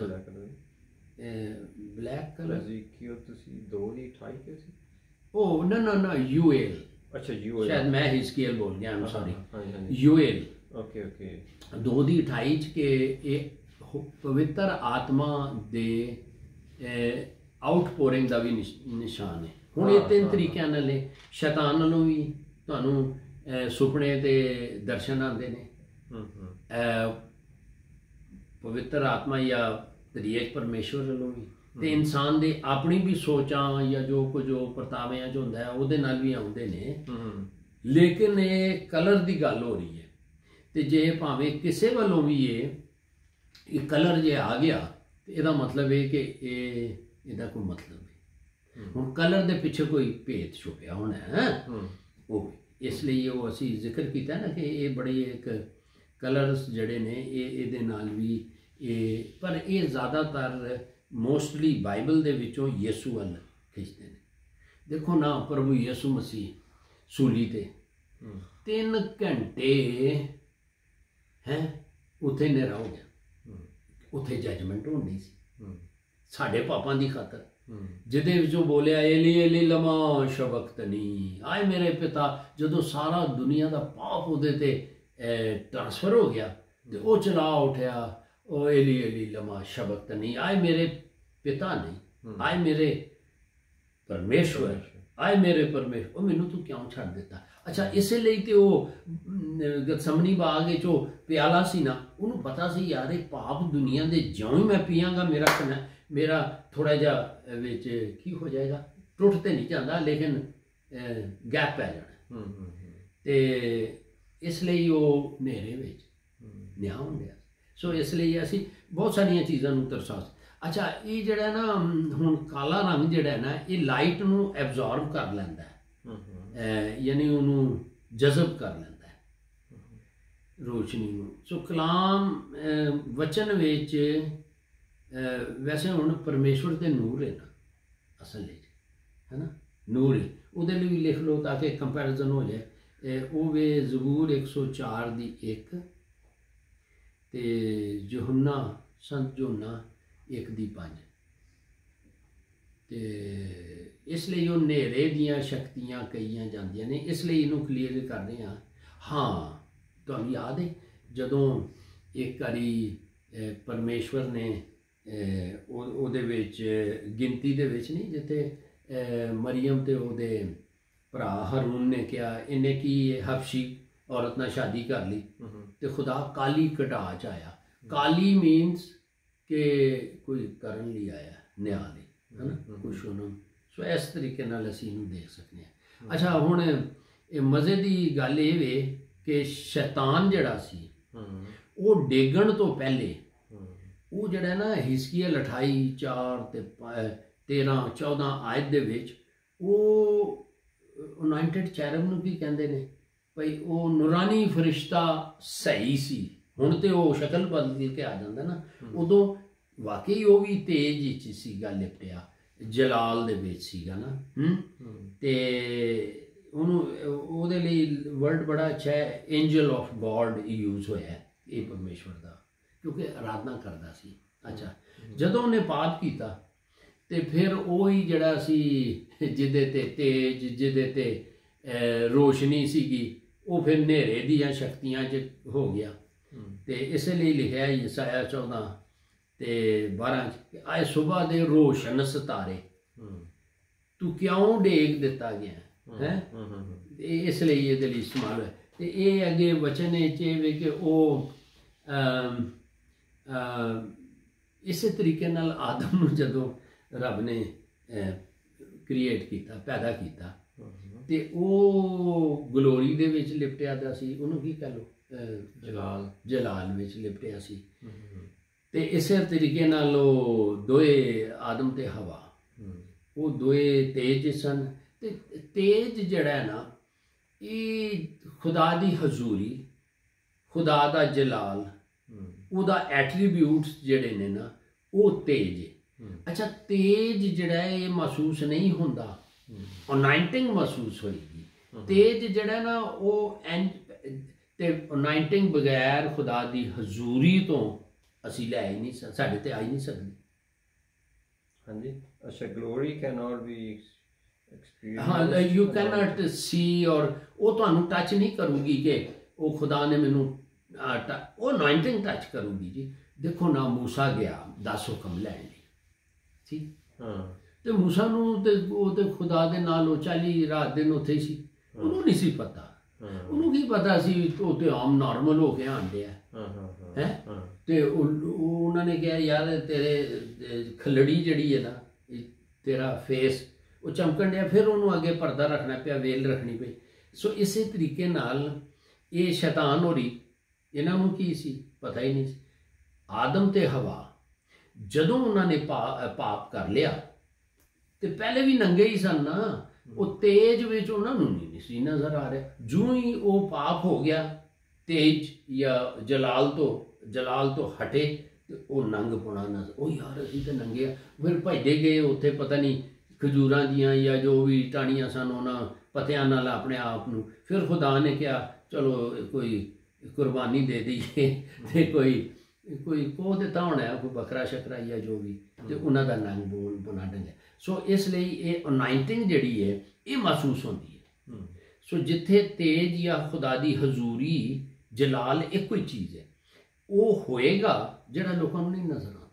ਬਲੈਕ ਕਲਰ ਕਿਉਂ ਤੁਸੀਂ 2 ਦੀ 28 ਕਿਹਾ ਸੀ? ਉਹ ਨਾ ਯੂਏਲ। ਅੱਛਾ ਯੂਏਲ, ਸ਼ਾਇਦ ਮੈਂ ਹਿਸਕੀਏਲ ਬੋਲ ਗਿਆ, ਆਮ ਸੌਰੀ। ਯੂਏਲ ਓਕੇ 2 ਦੀ 28 'ਚ ਕਿ ਇਹ ਪਵਿੱਤਰ ਆਤਮਾ ਦੇ ਆਊਟਪੋਰਿੰਗ ਦਾ ਵੀ ਨਿਸ਼ਾਨ ਹੈ। ਹੁਣ ਇਹ 3 ਤਰੀਕਿਆਂ ਨਾਲ ਨੇ, ਸ਼ੈਤਾਨ ਨਾਲੋਂ ਵੀ ਤੁਹਾਨੂੰ ਸੁਪਨੇ ਤੇ ਦਰਸ਼ਨ ਆਉਂਦੇ ਨੇ, ਪਵਿੱਤਰ ਆਤਮਾ ਜਾਂ ਤ੍ਰਿਏਕ ਪਰਮੇਸ਼ਵਰ ਵੱਲੋਂ ਵੀ, ਤੇ ਇਨਸਾਨ ਦੇ ਆਪਣੀ ਵੀ ਸੋਚਾਂ ਜਾਂ ਜੋ ਕੁਝ ਪਰਤਾਵਿਆਂ 'ਚ ਹੁੰਦਾ ਹੈ ਉਹਦੇ ਨਾਲ ਵੀ ਆਉਂਦੇ ਨੇ। ਲੇਕਿਨ ਇਹ ਕਲਰ ਦੀ ਗੱਲ ਹੋ ਰਹੀ ਹੈ, ਤੇ ਜੇ ਭਾਵੇਂ ਕਿਸੇ ਵੱਲੋਂ ਵੀ ਇਹ ਕਲਰ ਜੇ ਆ ਗਿਆ ਤੇ ਇਹਦਾ ਮਤਲਬ ਇਹ ਕਿ ਇਹਦਾ ਕੋਈ ਮਤਲਬ ਹੈ। ਹੁਣ ਕਲਰ ਦੇ ਪਿੱਛੇ ਕੋਈ ਭੇਤ ਛੁਪਿਆ ਹੋਣਾ ਹੈ, ਉਹ ਇਸ ਲਈ ਉਹ ਅਸੀਂ ਜ਼ਿਕਰ ਕੀਤਾ ਨਾ ਕਿ ਇਹ ਬੜੀ ਇੱਕ ਕਲਰਸ ਜਿਹੜੇ ਨੇ ਇਹਦੇ ਨਾਲ ਵੀ ਪਰ ਇਹ ਜ਼ਿਆਦਾਤਰ ਮੋਸਟਲੀ ਬਾਈਬਲ ਦੇ ਵਿੱਚੋਂ ਯਿਸੂ ਵੱਲ ਖਿੱਚਦੇ ਨੇ। ਦੇਖੋ ਨਾ, ਪ੍ਰਭੂ ਯਿਸੂ ਮਸੀਹ ਸੂਲੀ ਤੇ 3 ਘੰਟੇ ਹੈ ਉੱਥੇ ਹਨੇਰਾ ਹੋ ਗਿਆ, ਉੱਥੇ ਜੱਜਮੈਂਟ ਹੋਣੀ ਸੀ ਸਾਡੇ ਪਾਪਾਂ ਦੀ ਖਾਤਰ, ਜਿਹਦੇ ਵਿੱਚੋਂ ਬੋਲਿਆ ਏਲੀ ਏਲੀ ਲਮਾ ਸ਼ਬਕਤਨੀ, ਆਏ ਮੇਰੇ ਪਿਤਾ। ਜਦੋਂ ਸਾਰਾ ਦੁਨੀਆ ਦਾ ਪਾਪ ਉਹਦੇ ਤੇ ਟ੍ਰਾਂਸਫਰ ਹੋ ਗਿਆ ਤੇ ਉਹ ਚਲਾ ਉੱਠਿਆ, ਉਹ ਏਲੀ ਏਲੀ ਲਮਾ ਸ਼ਬਕਤਨੀ, ਆਏ ਮੇਰੇ ਪਿਤਾ ਨਹੀਂ, ਆਏ ਮੇਰੇ ਪਰਮੇਸ਼ਵਰ, ਆਏ ਮੇਰੇ ਪਰਮੇਸ਼ਵਰ, ਉਹ ਮੈਨੂੰ ਤੂੰ ਕਿਉਂ ਛੱਡ ਦਿੱਤਾ? ਅੱਛਾ, ਇਸੇ ਲਈ ਤੇ ਉਹ ਗਤਸਮਨੀ ਬਾਗ ਵਿੱਚ ਉਹ ਪਿਆਲਾ ਸੀ ਨਾ, ਉਹਨੂੰ ਪਤਾ ਸੀ ਯਾਰ ਇਹ ਪਾਪ ਦੁਨੀਆ ਦੇ ਜਿਉਂ ਹੀ ਮੈਂ ਪੀਆਂਗਾ ਮੇਰਾ ਥੋੜਾ ਜਿਹਾ ਵਿੱਚ ਕੀ ਹੋ ਜਾਏਗਾ, ਟੁੱਟ ਤੇ ਨਹੀਂ ਜਾਂਦਾ ਲੇਕਿਨ ਗੈਪ ਪੈ ਜਾਣਾ, ਤੇ ਇਸ ਲਈ ਉਹ ਹਨੇਰੇ ਵਿੱਚ ਨਿਆਂ ਹੁੰਦਿਆ। ਸੋ ਇਸ ਲਈ ਅਸੀਂ ਬਹੁਤ ਸਾਰੀਆਂ ਚੀਜ਼ਾਂ ਨੂੰ ਤਰਸਾ। ਅੱਛਾ, ਇਹ ਜਿਹੜਾ ਨਾ ਹੁਣ ਕਾਲਾ ਰੰਗ ਜਿਹੜਾ ਨਾ ਇਹ ਲਾਈਟ ਨੂੰ ਐਬਜ਼ੌਰਬ ਕਰ ਲੈਂਦਾ ਹੈ, ਯਾਨੀ ਉਹਨੂੰ ਜਜ਼ਬ ਕਰ ਲੈਂਦਾ ਹੈ ਰੋਸ਼ਨੀ ਨੂੰ। ਸੋ ਕਲਾਮ ਵਚਨ ਵਿੱਚ ਵੈਸੇ ਹੁਣ ਪਰਮੇਸ਼ਵਰ ਦੇ ਨੂਰ ਹੈ ਨਾ ਅਸਲ ਵਿੱਚ, ਹੈ ਨਾ, ਨੂਰ ਹੈ, ਉਹਦੇ ਲਈ ਵੀ ਲਿਖ ਲਓ ਤਾਂ ਕਿ ਕੰਪੈਰੀਜ਼ਨ ਹੋ ਜਾਏ। ਉਹ ਵੇ ਜ਼ਬੂਰ 104 ਦੀ 1 ਤੇ ਯਹੋਨਾ ਸੰਤ ਯਹੋਨਾ 1 ਦੀ 5। ਤੇ ਇਸ ਲਈ ਉਹ ਹਨੇਰੇ ਦੀਆਂ ਸ਼ਕਤੀਆਂ ਕਹੀਆਂ ਜਾਂਦੀਆਂ ਨੇ, ਇਸ ਲਈ ਇਹਨੂੰ ਕਲੀਅਰ ਕਰਦੇ ਹਾਂ। ਹਾਂ, ਤੁਹਾਨੂੰ ਯਾਦ ਹੈ ਜਦੋਂ ਇੱਕ ਵਾਰੀ ਪਰਮੇਸ਼ਵਰ ਨੇ ਉਹਦੇ ਵਿੱਚ ਗਿਣਤੀ ਦੇ ਵਿੱਚ ਨਹੀਂ, ਜਿੱਥੇ ਮਰੀਮ ਤੇ ਉਹਦੇ ਭਰਾ ਹਾरून ਨੇ ਕਿਹਾ ਇਹਨੇ ਕੀ ਹਬਸ਼ੀ ਔਰਤ ਨਾਲ ਸ਼ਾਦੀ ਕਰ ਲਈ ਤੇ ਖੁਦਾ ਕਾਲੀ ਕਢਾ ਚ ਆਇਆ। ਕਾਲੀ ਮੀਨਸ ਕਿ ਕੋਈ ਕਰਨ ਲਈ ਆਇਆ, ਨਿਆਂ ਲਈ, ਹੈ ਨਾ, ਕੁਛ ਉਹਨੂੰ। ਸੋ ਇਸ ਤਰੀਕੇ ਨਾਲ ਅਸੀਂ ਇਹਨੂੰ ਦੇਖ ਸਕਦੇ ਹਾਂ। ਅੱਛਾ, ਹੁਣ ਇਹ ਮਜ਼ੇ ਦੀ ਗੱਲ ਇਹ ਵੇ ਕਿ ਸ਼ੈਤਾਨ ਜਿਹੜਾ ਸੀ ਉਹ ਡੇਗਣ ਤੋਂ ਪਹਿਲੇ ਉਹ ਜਿਹੜਾ ਨਾ ਹਿਜ਼ਕੀਏਲ 28:4 ਤੇ 13-14 ਆਇਤ ਦੇ ਵਿੱਚ ਉਹ ਅਨੋਇੰਟਡ ਚੈਰਬ ਨੂੰ ਕੀ ਕਹਿੰਦੇ ਨੇ ਭਈ, ਉਹ ਨੂਰਾਨੀ ਫਰਿਸ਼ਤਾ ਸਹੀ ਸੀ। ਹੁਣ ਤੇ ਉਹ ਸ਼ਕਲ ਬਦਲ ਕੇ ਆ ਜਾਂਦਾ ਨਾ, ਉਦੋਂ ਵਾਕਈ ਉਹ ਵੀ ਤੇਜ ਵਿੱਚ ਸੀਗਾ, ਲਿਪਟਿਆ ਜਲਾਲ ਦੇ ਵਿੱਚ ਸੀਗਾ ਨਾ। ਤੇ ਉਹਨੂੰ ਉਹਦੇ ਲਈ ਵਰਡ ਬੜਾ ਅੱਛਾ ਹੈ, ਐਂਜਲ ਆਫ ਗੋਡ ਯੂਜ਼ ਹੋਇਆ ਇਹ ਪਰਮੇਸ਼ਵਰ ਦਾ, ਕਿਉਂਕਿ ਆਰਾਧਨਾ ਕਰਦਾ ਸੀ। ਅੱਛਾ, ਜਦੋਂ ਉਹਨੇ ਪਾਪ ਕੀਤਾ ਤੇ ਫਿਰ ਉਹੀ ਜਿਹੜਾ ਸੀ ਜਿਹਦੇ ਤੇ ਤੇਜ, ਜਿਹਦੇ ਤੇ ਰੋਸ਼ਨੀ ਸੀਗੀ, ਉਹ ਫਿਰ ਹਨੇਰੇ ਦੀਆਂ ਸ਼ਕਤੀਆਂ 'ਚ ਹੋ ਗਿਆ। ਤੇ ਇਸੇ ਲਈ ਲਿਖਿਆ ਯਸਾਇਆ 14 ਤੇ 12 'ਚ, ਆਏ ਸੁਬਹ ਦੇ ਰੋਸ਼ਨ ਸਿਤਾਰੇ ਤੂੰ ਕਿਉਂ ਡੇਗ ਦਿੱਤਾ ਗਿਆ ਹੈ। ਇਸ ਲਈ ਇਹਦੇ ਲਈ ਇਸਤੇਮਾਲ ਹੋਇਆ। ਤੇ ਇਹ ਅੱਗੇ ਵਚਨ ਇਹ ਵੇ ਕਿ ਉਹ ਇਸੇ ਤਰੀਕੇ ਨਾਲ ਆਦਮ ਨੂੰ ਜਦੋਂ ਰੱਬ ਨੇ ਕ੍ਰੀਏਟ ਕੀਤਾ, ਪੈਦਾ ਕੀਤਾ, ਤੇ ਉਹ ਗਲੋਰੀ ਦੇ ਵਿੱਚ ਲਿਪਟਿਆ ਦਾ ਸੀ, ਉਹਨੂੰ ਕੀ ਕਹ ਲਓ, ਜਲਾਲ ਵਿੱਚ ਲਿਪਟਿਆ ਸੀ। ਤੇ ਇਸੇ ਤਰੀਕੇ ਨਾਲ ਉਹ ਦੋਏ ਆਦਮ ਤੇ ਹਵਾ, ਉਹ ਦੋਏ ਤੇਜ ਸਨ। ਤੇ ਤੇਜ ਜਿਹੜਾ ਨਾ, ਇਹ ਖੁਦਾ ਦੀ ਹਜ਼ੂਰੀ, ਖੁਦਾ ਦਾ ਜਲਾਲ, ਉਹਦਾ ਐਟਰੀਬਿਊਟਸ ਜਿਹੜੇ ਨੇ ਨਾ, ਉਹ ਤੇਜ ਹੈ। ਅੱਛਾ, ਤੇਜ ਜਿਹੜਾ ਇਹ ਮਹਿਸੂਸ ਨਹੀਂ ਹੁੰਦਾ, ਅਨਾਇੰਟਿੰਗ ਮਹਿਸੂਸ ਹੋਏਗੀ। ਤੇਜ ਜਿਹੜਾ ਨਾ ਉਹ ਤੇ ਅਨਾਇੰਟਿੰਗ ਬਗੈਰ ਖੁਦਾ ਦੀ ਹਜ਼ੂਰੀ ਤੋਂ ਅਸੀਂ ਲੈ ਹੀ ਨਹੀਂ, ਸਾਡੇ ਤੇ ਆ ਹੀ ਨਹੀਂ ਸਕਦੀ। ਹਾਂਜੀ। ਅੱਛਾ, ਗਲੋਰੀ ਕੈਨੋਟ ਬੀ ਹਾਂ, ਯੂ ਕੈਨਟ ਸੀ, ਔਰ ਉਹ ਤੁਹਾਨੂੰ ਟੱਚ ਨਹੀਂ ਕਰੂਗੀ ਕਿ ਉਹ ਖੁਦਾ ਨੇ ਮੈਨੂੰ ਉਹ ਅਨਾਇੰਟਿੰਗ ਟੱਚ ਕਰੂਗੀ ਜੀ। ਦੇਖੋ ਨਾ, ਮੂਸਾ ਗਿਆ 10 ਹੁਕਮ ਲੈਣ ਲਈ, ਠੀਕ, ਤੇ ਮੂਸਾ ਨੂੰ ਤੇ ਉਹ ਤੇ ਖੁਦਾ ਦੇ ਨਾਲ ਉਹ 40 ਰਾਤ ਦਿਨ ਉੱਥੇ ਹੀ ਸੀ, ਉਹਨੂੰ ਨਹੀਂ ਸੀ ਪਤਾ। ਉਹਨੂੰ ਕੀ ਪਤਾ ਸੀ, ਉਹ ਤੇ ਆਮ ਨਾਰਮਲ ਹੋ ਕੇ ਆਂਦੇ ਆ ਹੈ। ਤੇ ਉਹਨਾਂ ਨੇ ਕਿਹਾ ਯਾਰ ਤੇਰੇ ਖਲੜੀ ਜਿਹੜੀ ਹੈ ਨਾ, ਤੇਰਾ ਫੇਸ ਉਹ ਚਮਕਣ ਡਿਆ, ਫਿਰ ਉਹਨੂੰ ਅੱਗੇ ਪਰਦਾ ਰੱਖਣਾ ਪਿਆ, ਵੇਲ ਰੱਖਣੀ ਪਈ। ਸੋ ਇਸੇ ਤਰੀਕੇ ਨਾਲ ਇਹ ਸ਼ੈਤਾਨ ਹੋਰੀ, ਇਹਨਾਂ ਨੂੰ ਕੀ ਸੀ, ਪਤਾ ਹੀ ਨਹੀਂ ਸੀ। ਆਦਮ ਤੇ ਹਵਾ ਜਦੋਂ ਉਹਨਾਂ ਨੇ ਪਾਪ ਕਰ ਲਿਆ, ਤੇ ਪਹਿਲੇ ਵੀ ਨੰਗੇ ਹੀ ਸਨ ਨਾ, ਉਹ ਤੇਜ ਵਿੱਚ ਉਹਨਾਂ ਨੂੰ ਨਹੀਂ ਸੀ ਨਜ਼ਰ ਆ ਰਿਹਾ। ਜਿਉਂ ਹੀ ਉਹ ਪਾਪ ਹੋ ਗਿਆ, ਤੇਜ ਜਾਂ ਜਲਾਲ ਤੋਂ ਹਟੇ, ਤੇ ਉਹ ਨੰਗ ਪੁਣਾ ਨਜ਼ਰ, ਉਹ ਯਾਰ ਅਸੀਂ ਤਾਂ ਨੰਗੇ ਆ। ਫਿਰ ਭੱਜਦੇ ਗਏ ਉੱਥੇ, ਪਤਾ ਨਹੀਂ ਖਜੂਰਾਂ ਦੀਆਂ ਜਾਂ ਜੋ ਵੀ ਟਾਹਣੀਆਂ ਸਨ, ਉਹਨਾਂ ਪਤਿਆਂ ਨਾਲ ਆਪਣੇ ਆਪ ਨੂੰ। ਫਿਰ ਖੁਦਾ ਨੇ ਕਿਹਾ ਚਲੋ ਕੋਈ ਕੁਰਬਾਨੀ ਦੇ ਦਈਏ, ਤੇ ਕੋਈ ਕੋਹ ਦਿੱਤਾ ਹੋਣਾ, ਕੋਈ ਬੱਕਰਾ ਸ਼ਕਰਾ ਜਾਂ ਜੋ ਵੀ, ਤੇ ਉਹਨਾਂ ਦਾ ਨੰਗ ਬੁਣਾ ਡੰਗਿਆ। ਸੋ ਇਸ ਲਈ ਇਹ ਅਨਾਇੰਟਿੰਗ ਜਿਹੜੀ ਹੈ ਇਹ ਮਹਿਸੂਸ ਹੁੰਦੀ ਹੈ। ਸੋ ਜਿੱਥੇ ਤੇਜ ਜਾਂ ਖੁਦਾ ਦੀ ਹਜ਼ੂਰੀ, ਜਲਾਲ ਇੱਕੋ ਹੀ ਚੀਜ਼ ਹੈ, ਉਹ ਹੋਏਗਾ ਜਿਹੜਾ ਲੋਕਾਂ ਨੂੰ ਨਹੀਂ ਨਜ਼ਰ ਆਉਂਦਾ।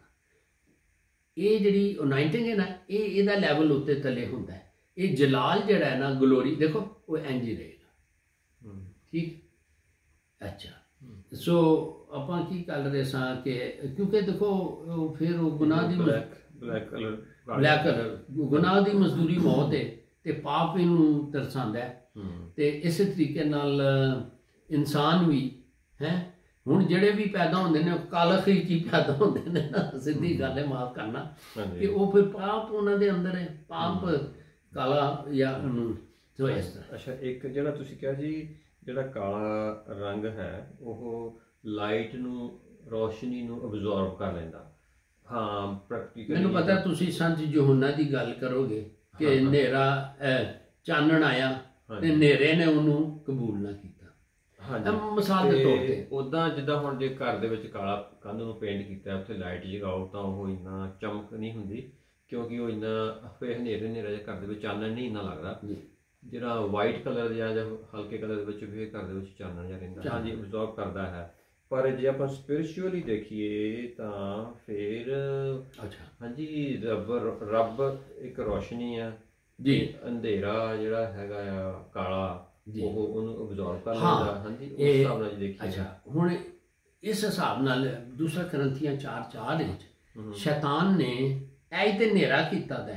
ਇਹ ਜਿਹੜੀ ਅਨਾਇੰਟਿੰਗ ਹੈ ਨਾ, ਇਹਦਾ ਲੈਵਲ ਉੱਤੇ ਥੱਲੇ ਹੁੰਦਾ ਹੈ। ਇਹ ਜਲਾਲ ਜਿਹੜਾ ਹੈ ਨਾ, ਗਲੋਰੀ, ਦੇਖੋ ਉਹ ਇੰਝ ਹੀ ਰਹੇਗਾ, ਠੀਕ। ਅੱਛਾ, ਸੋ ਆਪਾਂ ਕੀ ਕਰ ਰਹੇ ਸਾਂ ਕਿ ਕਿਉਂਕਿ ਦੇਖੋ ਫਿਰ ਉਹ ਗੁਨਾਹ ਦੀ ਬਲੈਕ ਕਲਰ ਗੁਨਾਹ ਦੀ ਮਜ਼ਦੂਰੀ ਮੌਤ ਹੈ, ਤੇ ਪਾਪ ਇਹਨੂੰ ਦਰਸਾਉਂਦਾ ਹੈ। ਤੇ ਇਸੇ ਤਰੀਕੇ ਨਾਲ ਇਨਸਾਨ ਵੀ ਹੈ, ਹੁਣ ਜਿਹੜੇ ਵੀ ਪੈਦਾ ਹੁੰਦੇ ਨੇ ਉਹ ਕਾਲਖ ਹੀ ਕੀ ਪੈਦਾ ਹੁੰਦੇ ਨੇ ਨਾ, ਸਿੱਧੀ ਗੱਲ ਹੈ, ਮਾਫ ਕਰਨਾ, ਕਿ ਉਹ ਫਿਰ ਪਾਪ ਉਹਨਾਂ ਦੇ ਅੰਦਰ ਹੈ, ਪਾਪ ਕਾਲਾ ਜਾਂ ਉਹਨੂੰ ਜੋ ਇਸ ਤਰ੍ਹਾਂ। ਅੱਛਾ, ਇੱਕ ਜਿਹੜਾ ਤੁਸੀਂ ਕਿਹਾ ਜੀ, ਜਿਹੜਾ ਕਾਲਾ ਰੰਗ ਹੈ ਉਹ ਲਾਈਟ ਨੂੰ, ਰੋਸ਼ਨੀ ਨੂੰ ਅਬਜ਼ੌਰਬ ਕਰ ਲੈਂਦਾ। ਹਾਂ, ਪ੍ਰੈਕਟੀਕਲੀ ਮੈਨੂੰ ਪਤਾ ਤੁਸੀਂ ਸੰਤ ਯਹੋਨਾ ਦੀ ਗੱਲ ਕਰੋਗੇ ਕਿ ਹਨੇਰਾ ਚਾਨਣ ਆਇਆ ਤੇ ਹਨੇਰੇ ਨੇ ਉਹਨੂੰ ਕਬੂਲ ਨਾ ਕੀਤਾ। ਮਿਸਾਲ ਦੇ ਤੌਰ ਤੇ ਉੱਦਾਂ ਜਿੱਦਾਂ ਹੁਣ ਜੇ ਘਰ ਦੇ ਵਿੱਚ ਕਾਲਾ ਕੰਧ ਨੂੰ ਪੇਂਟ ਕੀਤਾ, ਉੱਥੇ ਲਾਈਟ ਜਗਾਓ ਤਾਂ ਉਹ ਇੰਨਾ ਚਮਕ ਨਹੀਂ ਹੁੰਦੀ, ਕਿਉਂਕਿ ਉਹ ਇੰਨਾ ਫਿਰ ਹਨੇਰੇ ਜਿਹਾ ਘਰ ਦੇ ਵਿੱਚ ਚਾਨਣ ਨਹੀਂ ਇੰਨਾ ਲੱਗਦਾ। ਜਿਹੜਾ ਵਾਈਟ ਕਲਰ ਜਾਂ ਹਲਕੇ ਕਲਰ ਦੇ ਵਿੱਚ ਵੀ ਘਰ ਦੇ ਵਿੱਚ ਚਾਨਣ ਜਿਹਾ ਰਹਿੰਦਾ, ਹਾਂਜੀ, ਅਬਜ਼ੌਰਬ ਕਰਦਾ ਹੈ। ਪਰ ਜੇ ਆਪਾਂ ਸਪਿਰਿਚੁਅਲੀ ਦੇਖੀਏ ਤਾਂ ਫਿਰ ਅੱਛਾ ਹਾਂਜੀ ਰੱਬ ਇੱਕ ਰੋਸ਼ਨੀ ਆ ਜੀ, ਅੰਧੇਰਾ ਜਿਹੜਾ ਹੈਗਾ ਆ ਕਾਲਾ ਜੀ, ਉਹ ਉਹਨੂੰ ਅਬਜ਼ੌਰਬ ਕਰ ਹਾਂ, ਲੈਂਦਾ। ਹਾਂਜੀ ਉਸ ਇਹ ਹਿਸਾਬ ਨਾਲ ਜੇ ਦੇਖੀਏ। ਅੱਛਾ, ਹੁਣ ਇਸ ਹਿਸਾਬ ਨਾਲ ਦੂਸਰਾ ਕਰੰਥੀਆਂ 4:4 ਵਿੱਚ ਸ਼ੈਤਾਨ ਨੇ ਇਹ ਤੇ ਹਨੇਰਾ ਕੀਤਾ ਦਾ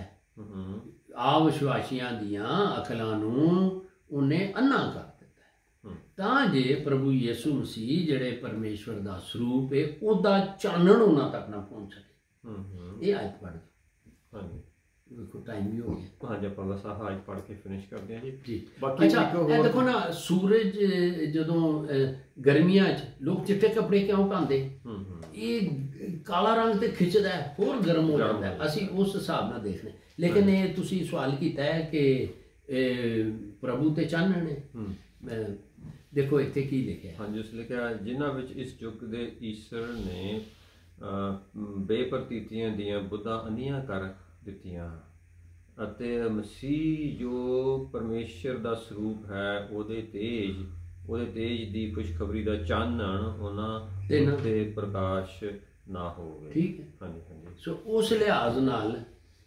ਆ ਵਿਸ਼ਵਾਸੀਆਂ ਦੀਆਂ ਅਕਲਾਂ ਨੂੰ ਉਹਨੇ ਅੰਨਾ ਕਰ ਦਿੱਤਾ ਤਾਂ ਜੇ ਪ੍ਰਭੂ ਯਿਸੂ ਮਸੀਹ ਜਿਹੜੇ ਪਰਮੇਸ਼ਵਰ ਦਾ ਸਰੂਪ ਹੈ ਉਹਦਾ ਚਾਨਣ ਉਹਨਾਂ ਤੱਕ ਨਾ ਪਹੁੰਚ ਸਕੇ। ਇਹ ਆਇਤ ਪੜ੍ਹ ਦਿਓ। ਹਾਂਜੀ ਦੇਖੋ ਟਾਈਮ ਵੀ ਹੋ ਗਿਆ। ਹਾਂਜੀ ਆਪਾਂ ਬਸ ਆਹ ਆਇਤ ਪੜ੍ਹ ਕੇ ਫਿਨਿਸ਼ ਕਰਦੇ ਹਾਂ ਜੀ। ਬਾਕੀ ਅੱਛਾ ਇਹ ਦੇਖੋ ਨਾ, ਸੂਰਜ ਜਦੋਂ ਗਰਮੀਆਂ 'ਚ ਲੋਕ ਚਿੱਟੇ ਕੱਪੜੇ ਕਿਉਂ ਪਾਉਂਦੇ? ਇਹ ਕਾਲਾ ਰੰਗ ਤੇ ਖਿੱਚਦਾ ਹੈ, ਹੋਰ ਗਰਮ ਹੋ ਜਾਂਦਾ ਹੈ। ਅਸੀਂ ਉਸ ਹਿਸਾਬ ਨਾਲ ਦੇਖਦੇ। ਲੇਕਿਨ ਇਹ ਤੁਸੀਂ ਸਵਾਲ ਕੀਤਾ ਹੈ ਕਿ ਪ੍ਰਭੂ ਤੇ ਚਾਨਣ ਹੈ। ਦੇਖੋ ਇੱਥੇ ਕੀ ਲਿਖਿਆ? ਹਾਂਜੀ ਉਸ ਲਿਖਿਆ, ਜਿਨ੍ਹਾਂ ਵਿੱਚ ਇਸ ਯੁੱਗ ਦੇ ਈਸ਼ਰ ਨੇ ਬੇਪਰਤੀਤੀਆਂ ਦੀਆਂ ਬੁੱਧਾਂ ਅੰਧੀਆਂ ਕਰ ਦਿੱਤੀਆਂ ਅਤੇ ਮਸੀਹ ਜੋ ਪਰਮੇਸ਼ਰ ਦਾ ਸਰੂਪ ਹੈ ਉਹਦੇ ਤੇਜ ਦੀ ਖੁਸ਼ਖਬਰੀ ਦਾ ਚਾਨਣ ਉਹਨਾਂ ਤੇ ਪ੍ਰਕਾਸ਼ ਨਾ ਹੋਵੇ। ਠੀਕ ਹੈ। ਹਾਂਜੀ ਹਾਂਜੀ। ਸੋ ਉਸ ਲਿਹਾਜ਼ ਨਾਲ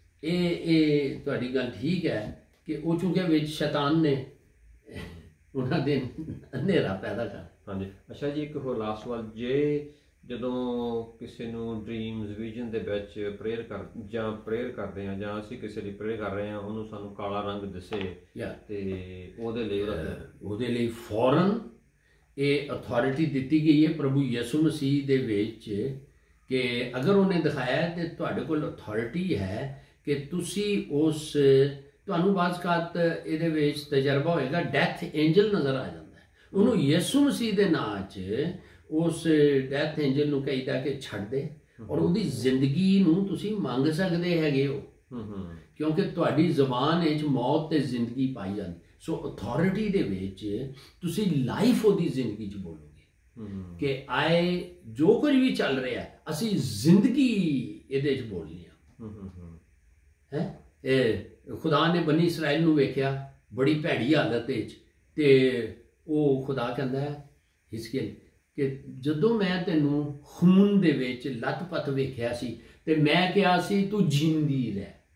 ਇਹ ਤੁਹਾਡੀ ਗੱਲ ਠੀਕ ਹੈ ਕਿ ਉਹ ਚੁੱਕਿਆ ਵਿੱਚ ਸ਼ੈਤਾਨ ਨੇ ਉਹਨਾਂ ਦੇ ਹਨੇਰਾ ਪੈਦਾ ਕਰ। ਹਾਂਜੀ ਅੱਛਾ ਜੀ, ਇੱਕ ਹੋਰ ਲਾਸਟ ਸਵਾਲ, ਜੇ ਜਦੋਂ ਕਿਸੇ ਨੂੰ ਡ੍ਰੀਮਸ ਵਿਜ਼ਨ ਦੇ ਵਿੱਚ ਪ੍ਰੇਅਰ ਕਰਦੇ ਹਾਂ ਜਾਂ ਅਸੀਂ ਕਿਸੇ ਲਈ ਪ੍ਰੇਅਰ ਕਰ ਰਹੇ ਹਾਂ, ਉਹਨੂੰ ਸਾਨੂੰ ਕਾਲਾ ਰੰਗ ਦਿਸੇ ਤੇ ਉਹਦੇ ਲਈ ਫੌਰਨ ਇਹ ਅਥਾਰਟੀ ਦਿੱਤੀ ਗਈ ਹੈ ਪ੍ਰਭੂ ਯਿਸੂ ਮਸੀਹ ਦੇ ਵਿੱਚ ਕਿ ਅਗਰ ਉਹਨੇ ਦਿਖਾਇਆ ਤੇ ਤੁਹਾਡੇ ਕੋਲ ਅਥਾਰਟੀ ਹੈ ਕਿ ਤੁਸੀਂ ਤੁਹਾਨੂੰ ਬਾਜ਼ਕਾਤ ਇਹਦੇ ਵਿੱਚ ਤਜਰਬਾ ਹੋਏਗਾ, ਡੈਥ ਐਂਜਲ ਨਜ਼ਰ ਆ ਜਾਂਦਾ ਹੈ, ਉਹਨੂੰ ਯਿਸੂ ਮਸੀਹ ਦੇ ਨਾਂ 'ਚ ਉਸ ਡੈਥ ਐਂਜਲ ਨੂੰ ਕਹੀਦਾ ਕਿ ਛੱਡ ਦੇ ਔਰ ਉਹਦੀ ਜ਼ਿੰਦਗੀ ਨੂੰ ਤੁਸੀਂ ਮੰਗ ਸਕਦੇ ਹੈਗੇ ਹੋ ਕਿਉਂਕਿ ਤੁਹਾਡੀ ਜ਼ੁਬਾਨ ਵਿੱਚ ਮੌਤ ਤੇ ਜ਼ਿੰਦਗੀ ਪਾਈ ਜਾਂਦੀ। ਸੋ ਅਥਾਰਟੀ ਦੇ ਵਿੱਚ ਤੁਸੀਂ ਲਾਈਫ ਉਹਦੀ ਜ਼ਿੰਦਗੀ 'ਚ ਬੋਲੋਗੇ ਕਿ ਆਏ ਜੋ ਕੁਝ ਵੀ ਚੱਲ ਰਿਹਾ ਅਸੀਂ ਜ਼ਿੰਦਗੀ ਇਹਦੇ 'ਚ ਬੋਲਨੀ ਆ ਹੈ। ਖੁਦਾ ਨੇ ਬਨੀ ਇਸਰਾਇਲ ਨੂੰ ਵੇਖਿਆ ਬੜੀ ਭੈੜੀ ਹਾਲਤ ਵਿੱਚ ਤੇ ਉਹ ਖੁਦਾ ਕਹਿੰਦਾ ਹੈ ਹਿਜ਼ਕੀਏਲ ਕਿ ਜਦੋਂ ਮੈਂ ਤੈਨੂੰ ਖੂਨ ਦੇ ਵਿੱਚ ਲੱਤ-ਪੱਤ ਵੇਖਿਆ ਸੀ ਤੇ ਮੈਂ ਕਿਹਾ ਸੀ ਤੂੰ ਜਿੰਦੀ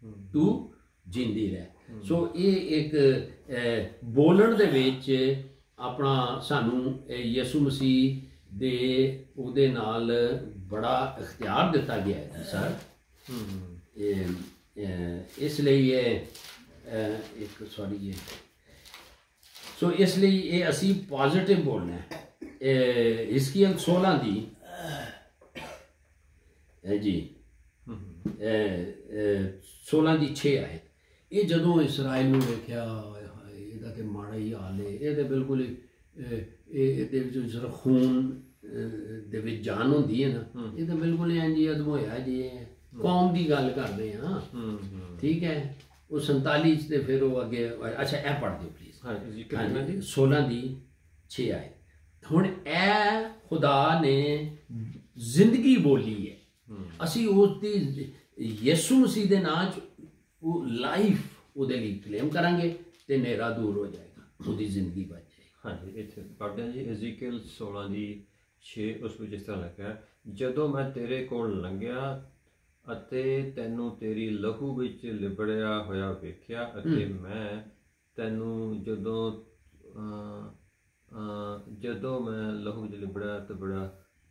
ਰਹਿ। ਸੋ ਇਹ ਇੱਕ ਬੋਲਣ ਦੇ ਵਿੱਚ ਆਪਣਾ ਸਾਨੂੰ ਯਿਸੂ ਮਸੀਹ ਦੇ ਉਹਦੇ ਨਾਲ ਬੜਾ ਇਖਤਿਆਰ ਦਿੱਤਾ ਗਿਆ ਹੈ ਸਰ। ਇਸ ਲਈ ਇੱਕ ਸੌਰੀ ਸੋ ਇਸ ਲਈ ਇਹ ਅਸੀਂ ਪੋਜ਼ਿਟਿਵ ਬੋਲਣਾ ਹੈ। ਹਿਜ਼ਕੀਏਲ 16 ਦੀ ਜੀ 16 ਦੀ 6 ਆਏ। ਇਹ ਜਦੋਂ ਇਸਰਾਇਲ ਨੂੰ ਵੇਖਿਆ ਇਹਦਾ ਤੇ ਮਾੜਾ ਹੀ ਹਾਲ ਹੈ, ਇਹ ਤੇ ਬਿਲਕੁਲ ਇਹਦੇ ਵਿੱਚ ਸਿਰਫ ਖੂਨ ਦੇ ਵਿੱਚ ਜਾਨ ਹੁੰਦੀ ਹੈ ਨਾ, ਇਹ ਤਾਂ ਬਿਲਕੁਲ ਇੰਝ ਹੀ ਅਦਮ ਹੋਇਆ ਜੀ। ਕੌਮ ਦੀ ਗੱਲ ਕਰਦੇ ਹਾਂ ਠੀਕ ਹੈ। ਉਹ 47 'ਚ ਤੇ ਫਿਰ ਉਹ ਅੱਗੇ ਅੱਛਾ ਇਹ ਪੜ੍ਹ ਦਿਓ ਪਲੀਜ਼। 16 ਦੀ 6 ਆਏ। ਹੁਣ ਇਹ ਖੁਦਾ ਨੇ ਜ਼ਿੰਦਗੀ ਬੋਲੀ ਹੈ, ਅਸੀਂ ਉਸਦੀ ਯਿਸੂ ਮਸੀਹ ਦੇ ਨਾਂ 'ਚ ਉਹ ਲਾਈਫ ਉਹਦੇ ਲਈ ਕਲੇਮ ਕਰਾਂਗੇ ਤੇ ਹਨੇਰਾ ਦੂਰ ਹੋ ਜਾਏਗਾ, ਉਹਦੀ ਜ਼ਿੰਦਗੀ ਬਚ ਜਾਏਗੀ। ਹਾਂਜੀ ਇੱਥੇ ਪੜ੍ਹਦੇ ਹਾਂ ਜੀ ਹਿਜ਼ਕੀਏਲ 16 ਦੀ 6 ਉਸ ਵਿੱਚ ਇਸ ਤਰ੍ਹਾਂ ਲਿਖਿਆ, ਜਦੋਂ ਮੈਂ ਤੇਰੇ ਕੋਲ ਲੰਘਿਆ ਅਤੇ ਤੈਨੂੰ ਤੇਰੀ ਲਹੂ ਵਿੱਚ ਲਿਬੜਿਆ ਹੋਇਆ ਵੇਖਿਆ ਅਤੇ ਮੈਂ ਤੈਨੂੰ ਜਦੋਂ ਮੈਂ ਲਹੂ ਵਿੱਚ ਲਿਬੜਿਆ ਤੇ ਬੜਾ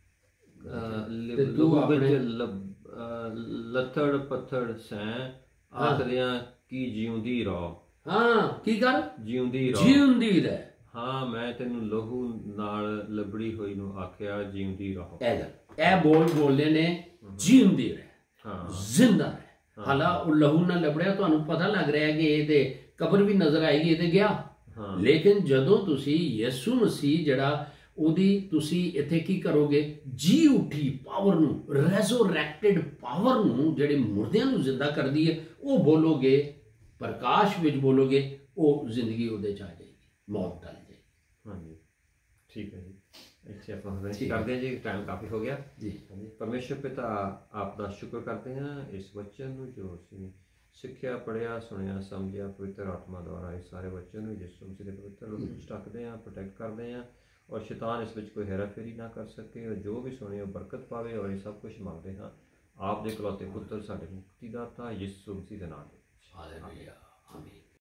ਲਹੂ ਵਿੱਚ ਲੱਥੜ ਪੱਥੜ ਸੈਂ ਆਖਦਿਆਂ ਕੀ ਜਿਉਂਦੀ ਰਹੋ। ਹਾਂ ਕੀ ਕਰ ਜਿਉਂਦੀ ਰਹਿ। ਹਾਂ ਮੈਂ ਤੈਨੂੰ ਲਹੂ ਨਾਲ ਲਿਬੜੀ ਹੋਈ ਨੂੰ ਆਖਿਆ ਜਿਉਂਦੀ ਰਹੋ। ਇਹ ਬੋਲਦੇ ਨੇ ਜਿਉਂਦੀ ਰਹਿ, ਜ਼ਿੰਦਾ ਰਹਿ। ਹਾਲਾ ਉਹ ਲਹੂ ਨਾਲ ਲਿਬੜਿਆ, ਤੁਹਾਨੂੰ ਪਤਾ ਲੱਗ ਰਿਹਾ ਕਿ ਇਹ ਤੇ ਕਬਰ ਵੀ ਨਜ਼ਰ ਆਏਗੀ, ਇਹ ਤੇ ਗਿਆ। ਲੇਕਿਨ ਜਦੋਂ ਤੁਸੀਂ ਯਿਸੂ ਮਸੀਹ ਜਿਹੜਾ ਉਹਦੀ ਤੁਸੀਂ ਇੱਥੇ ਕੀ ਕਰੋਗੇ, ਜੀ ਉੱਠੀ ਪਾਵਰ ਨੂੰ, ਰੈਜ਼ੋਰੈਕਟਡ ਪਾਵਰ ਨੂੰ ਜਿਹੜੀ ਮੁਰਦਿਆਂ ਨੂੰ ਜ਼ਿੰਦਾ ਕਰਦੀ ਹੈ ਉਹ ਬੋਲੋਗੇ, ਪ੍ਰਕਾਸ਼ ਵਿੱਚ ਬੋਲੋਗੇ, ਉਹ ਜ਼ਿੰਦਗੀ ਉਹਦੇ 'ਚ ਆ ਜਾਏਗੀ, ਮੌਤ ਟਲ ਜਾਏਗੀ। ਹਾਂਜੀ ਠੀਕ ਹੈ ਜੀ। ਇੱਥੇ ਆਪਾਂ ਕਰਦੇ ਹਾਂ ਜੀ, ਟਾਈਮ ਕਾਫੀ ਹੋ ਗਿਆ ਜੀ। ਹਾਂਜੀ ਪਰਮੇਸ਼ਰ ਪਿਤਾ ਆਪ ਦਾ ਸ਼ੁਕਰ ਕਰਦੇ ਹਾਂ ਇਸ ਵਚਨ ਨੂੰ ਜੋ ਅਸੀਂ ਸਿੱਖਿਆ, ਪੜ੍ਹਿਆ, ਸੁਣਿਆ, ਸਮਝਿਆ ਪਵਿੱਤਰ ਆਤਮਾ ਦੁਆਰਾ। ਇਸ ਸਾਰੇ ਵਚਨ ਨੂੰ ਯਿਸੂ ਮਸੀਹ ਦੇ ਪਵਿੱਤਰ ਰੂਪ ਵਿੱਚ ਰੱਖਦੇ ਹਾਂ, ਪ੍ਰੋਟੈਕਟ ਕਰਦੇ ਹਾਂ ਔਰ ਸ਼ੈਤਾਨ ਇਸ ਵਿੱਚ ਕੋਈ ਹੈਰਾਫੇਰੀ ਨਾ ਕਰ ਸਕੇ, ਔਰ ਜੋ ਵੀ ਸੁਣੇ ਉਹ ਬਰਕਤ ਪਾਵੇ। ਔਰ ਇਹ ਸਭ ਕੁਝ ਮੰਗਦੇ ਹਾਂ ਆਪ ਦੇ ਇਕਲੌਤੇ ਪੁੱਤਰ ਸਾਡੇ ਮੁਕਤੀਦਾਤਾ ਯਿਸੂ ਮਸੀਹ ਦੇ ਨਾਮ ਵਿੱਚ। ਹਾਲੇਲੂਇਆ।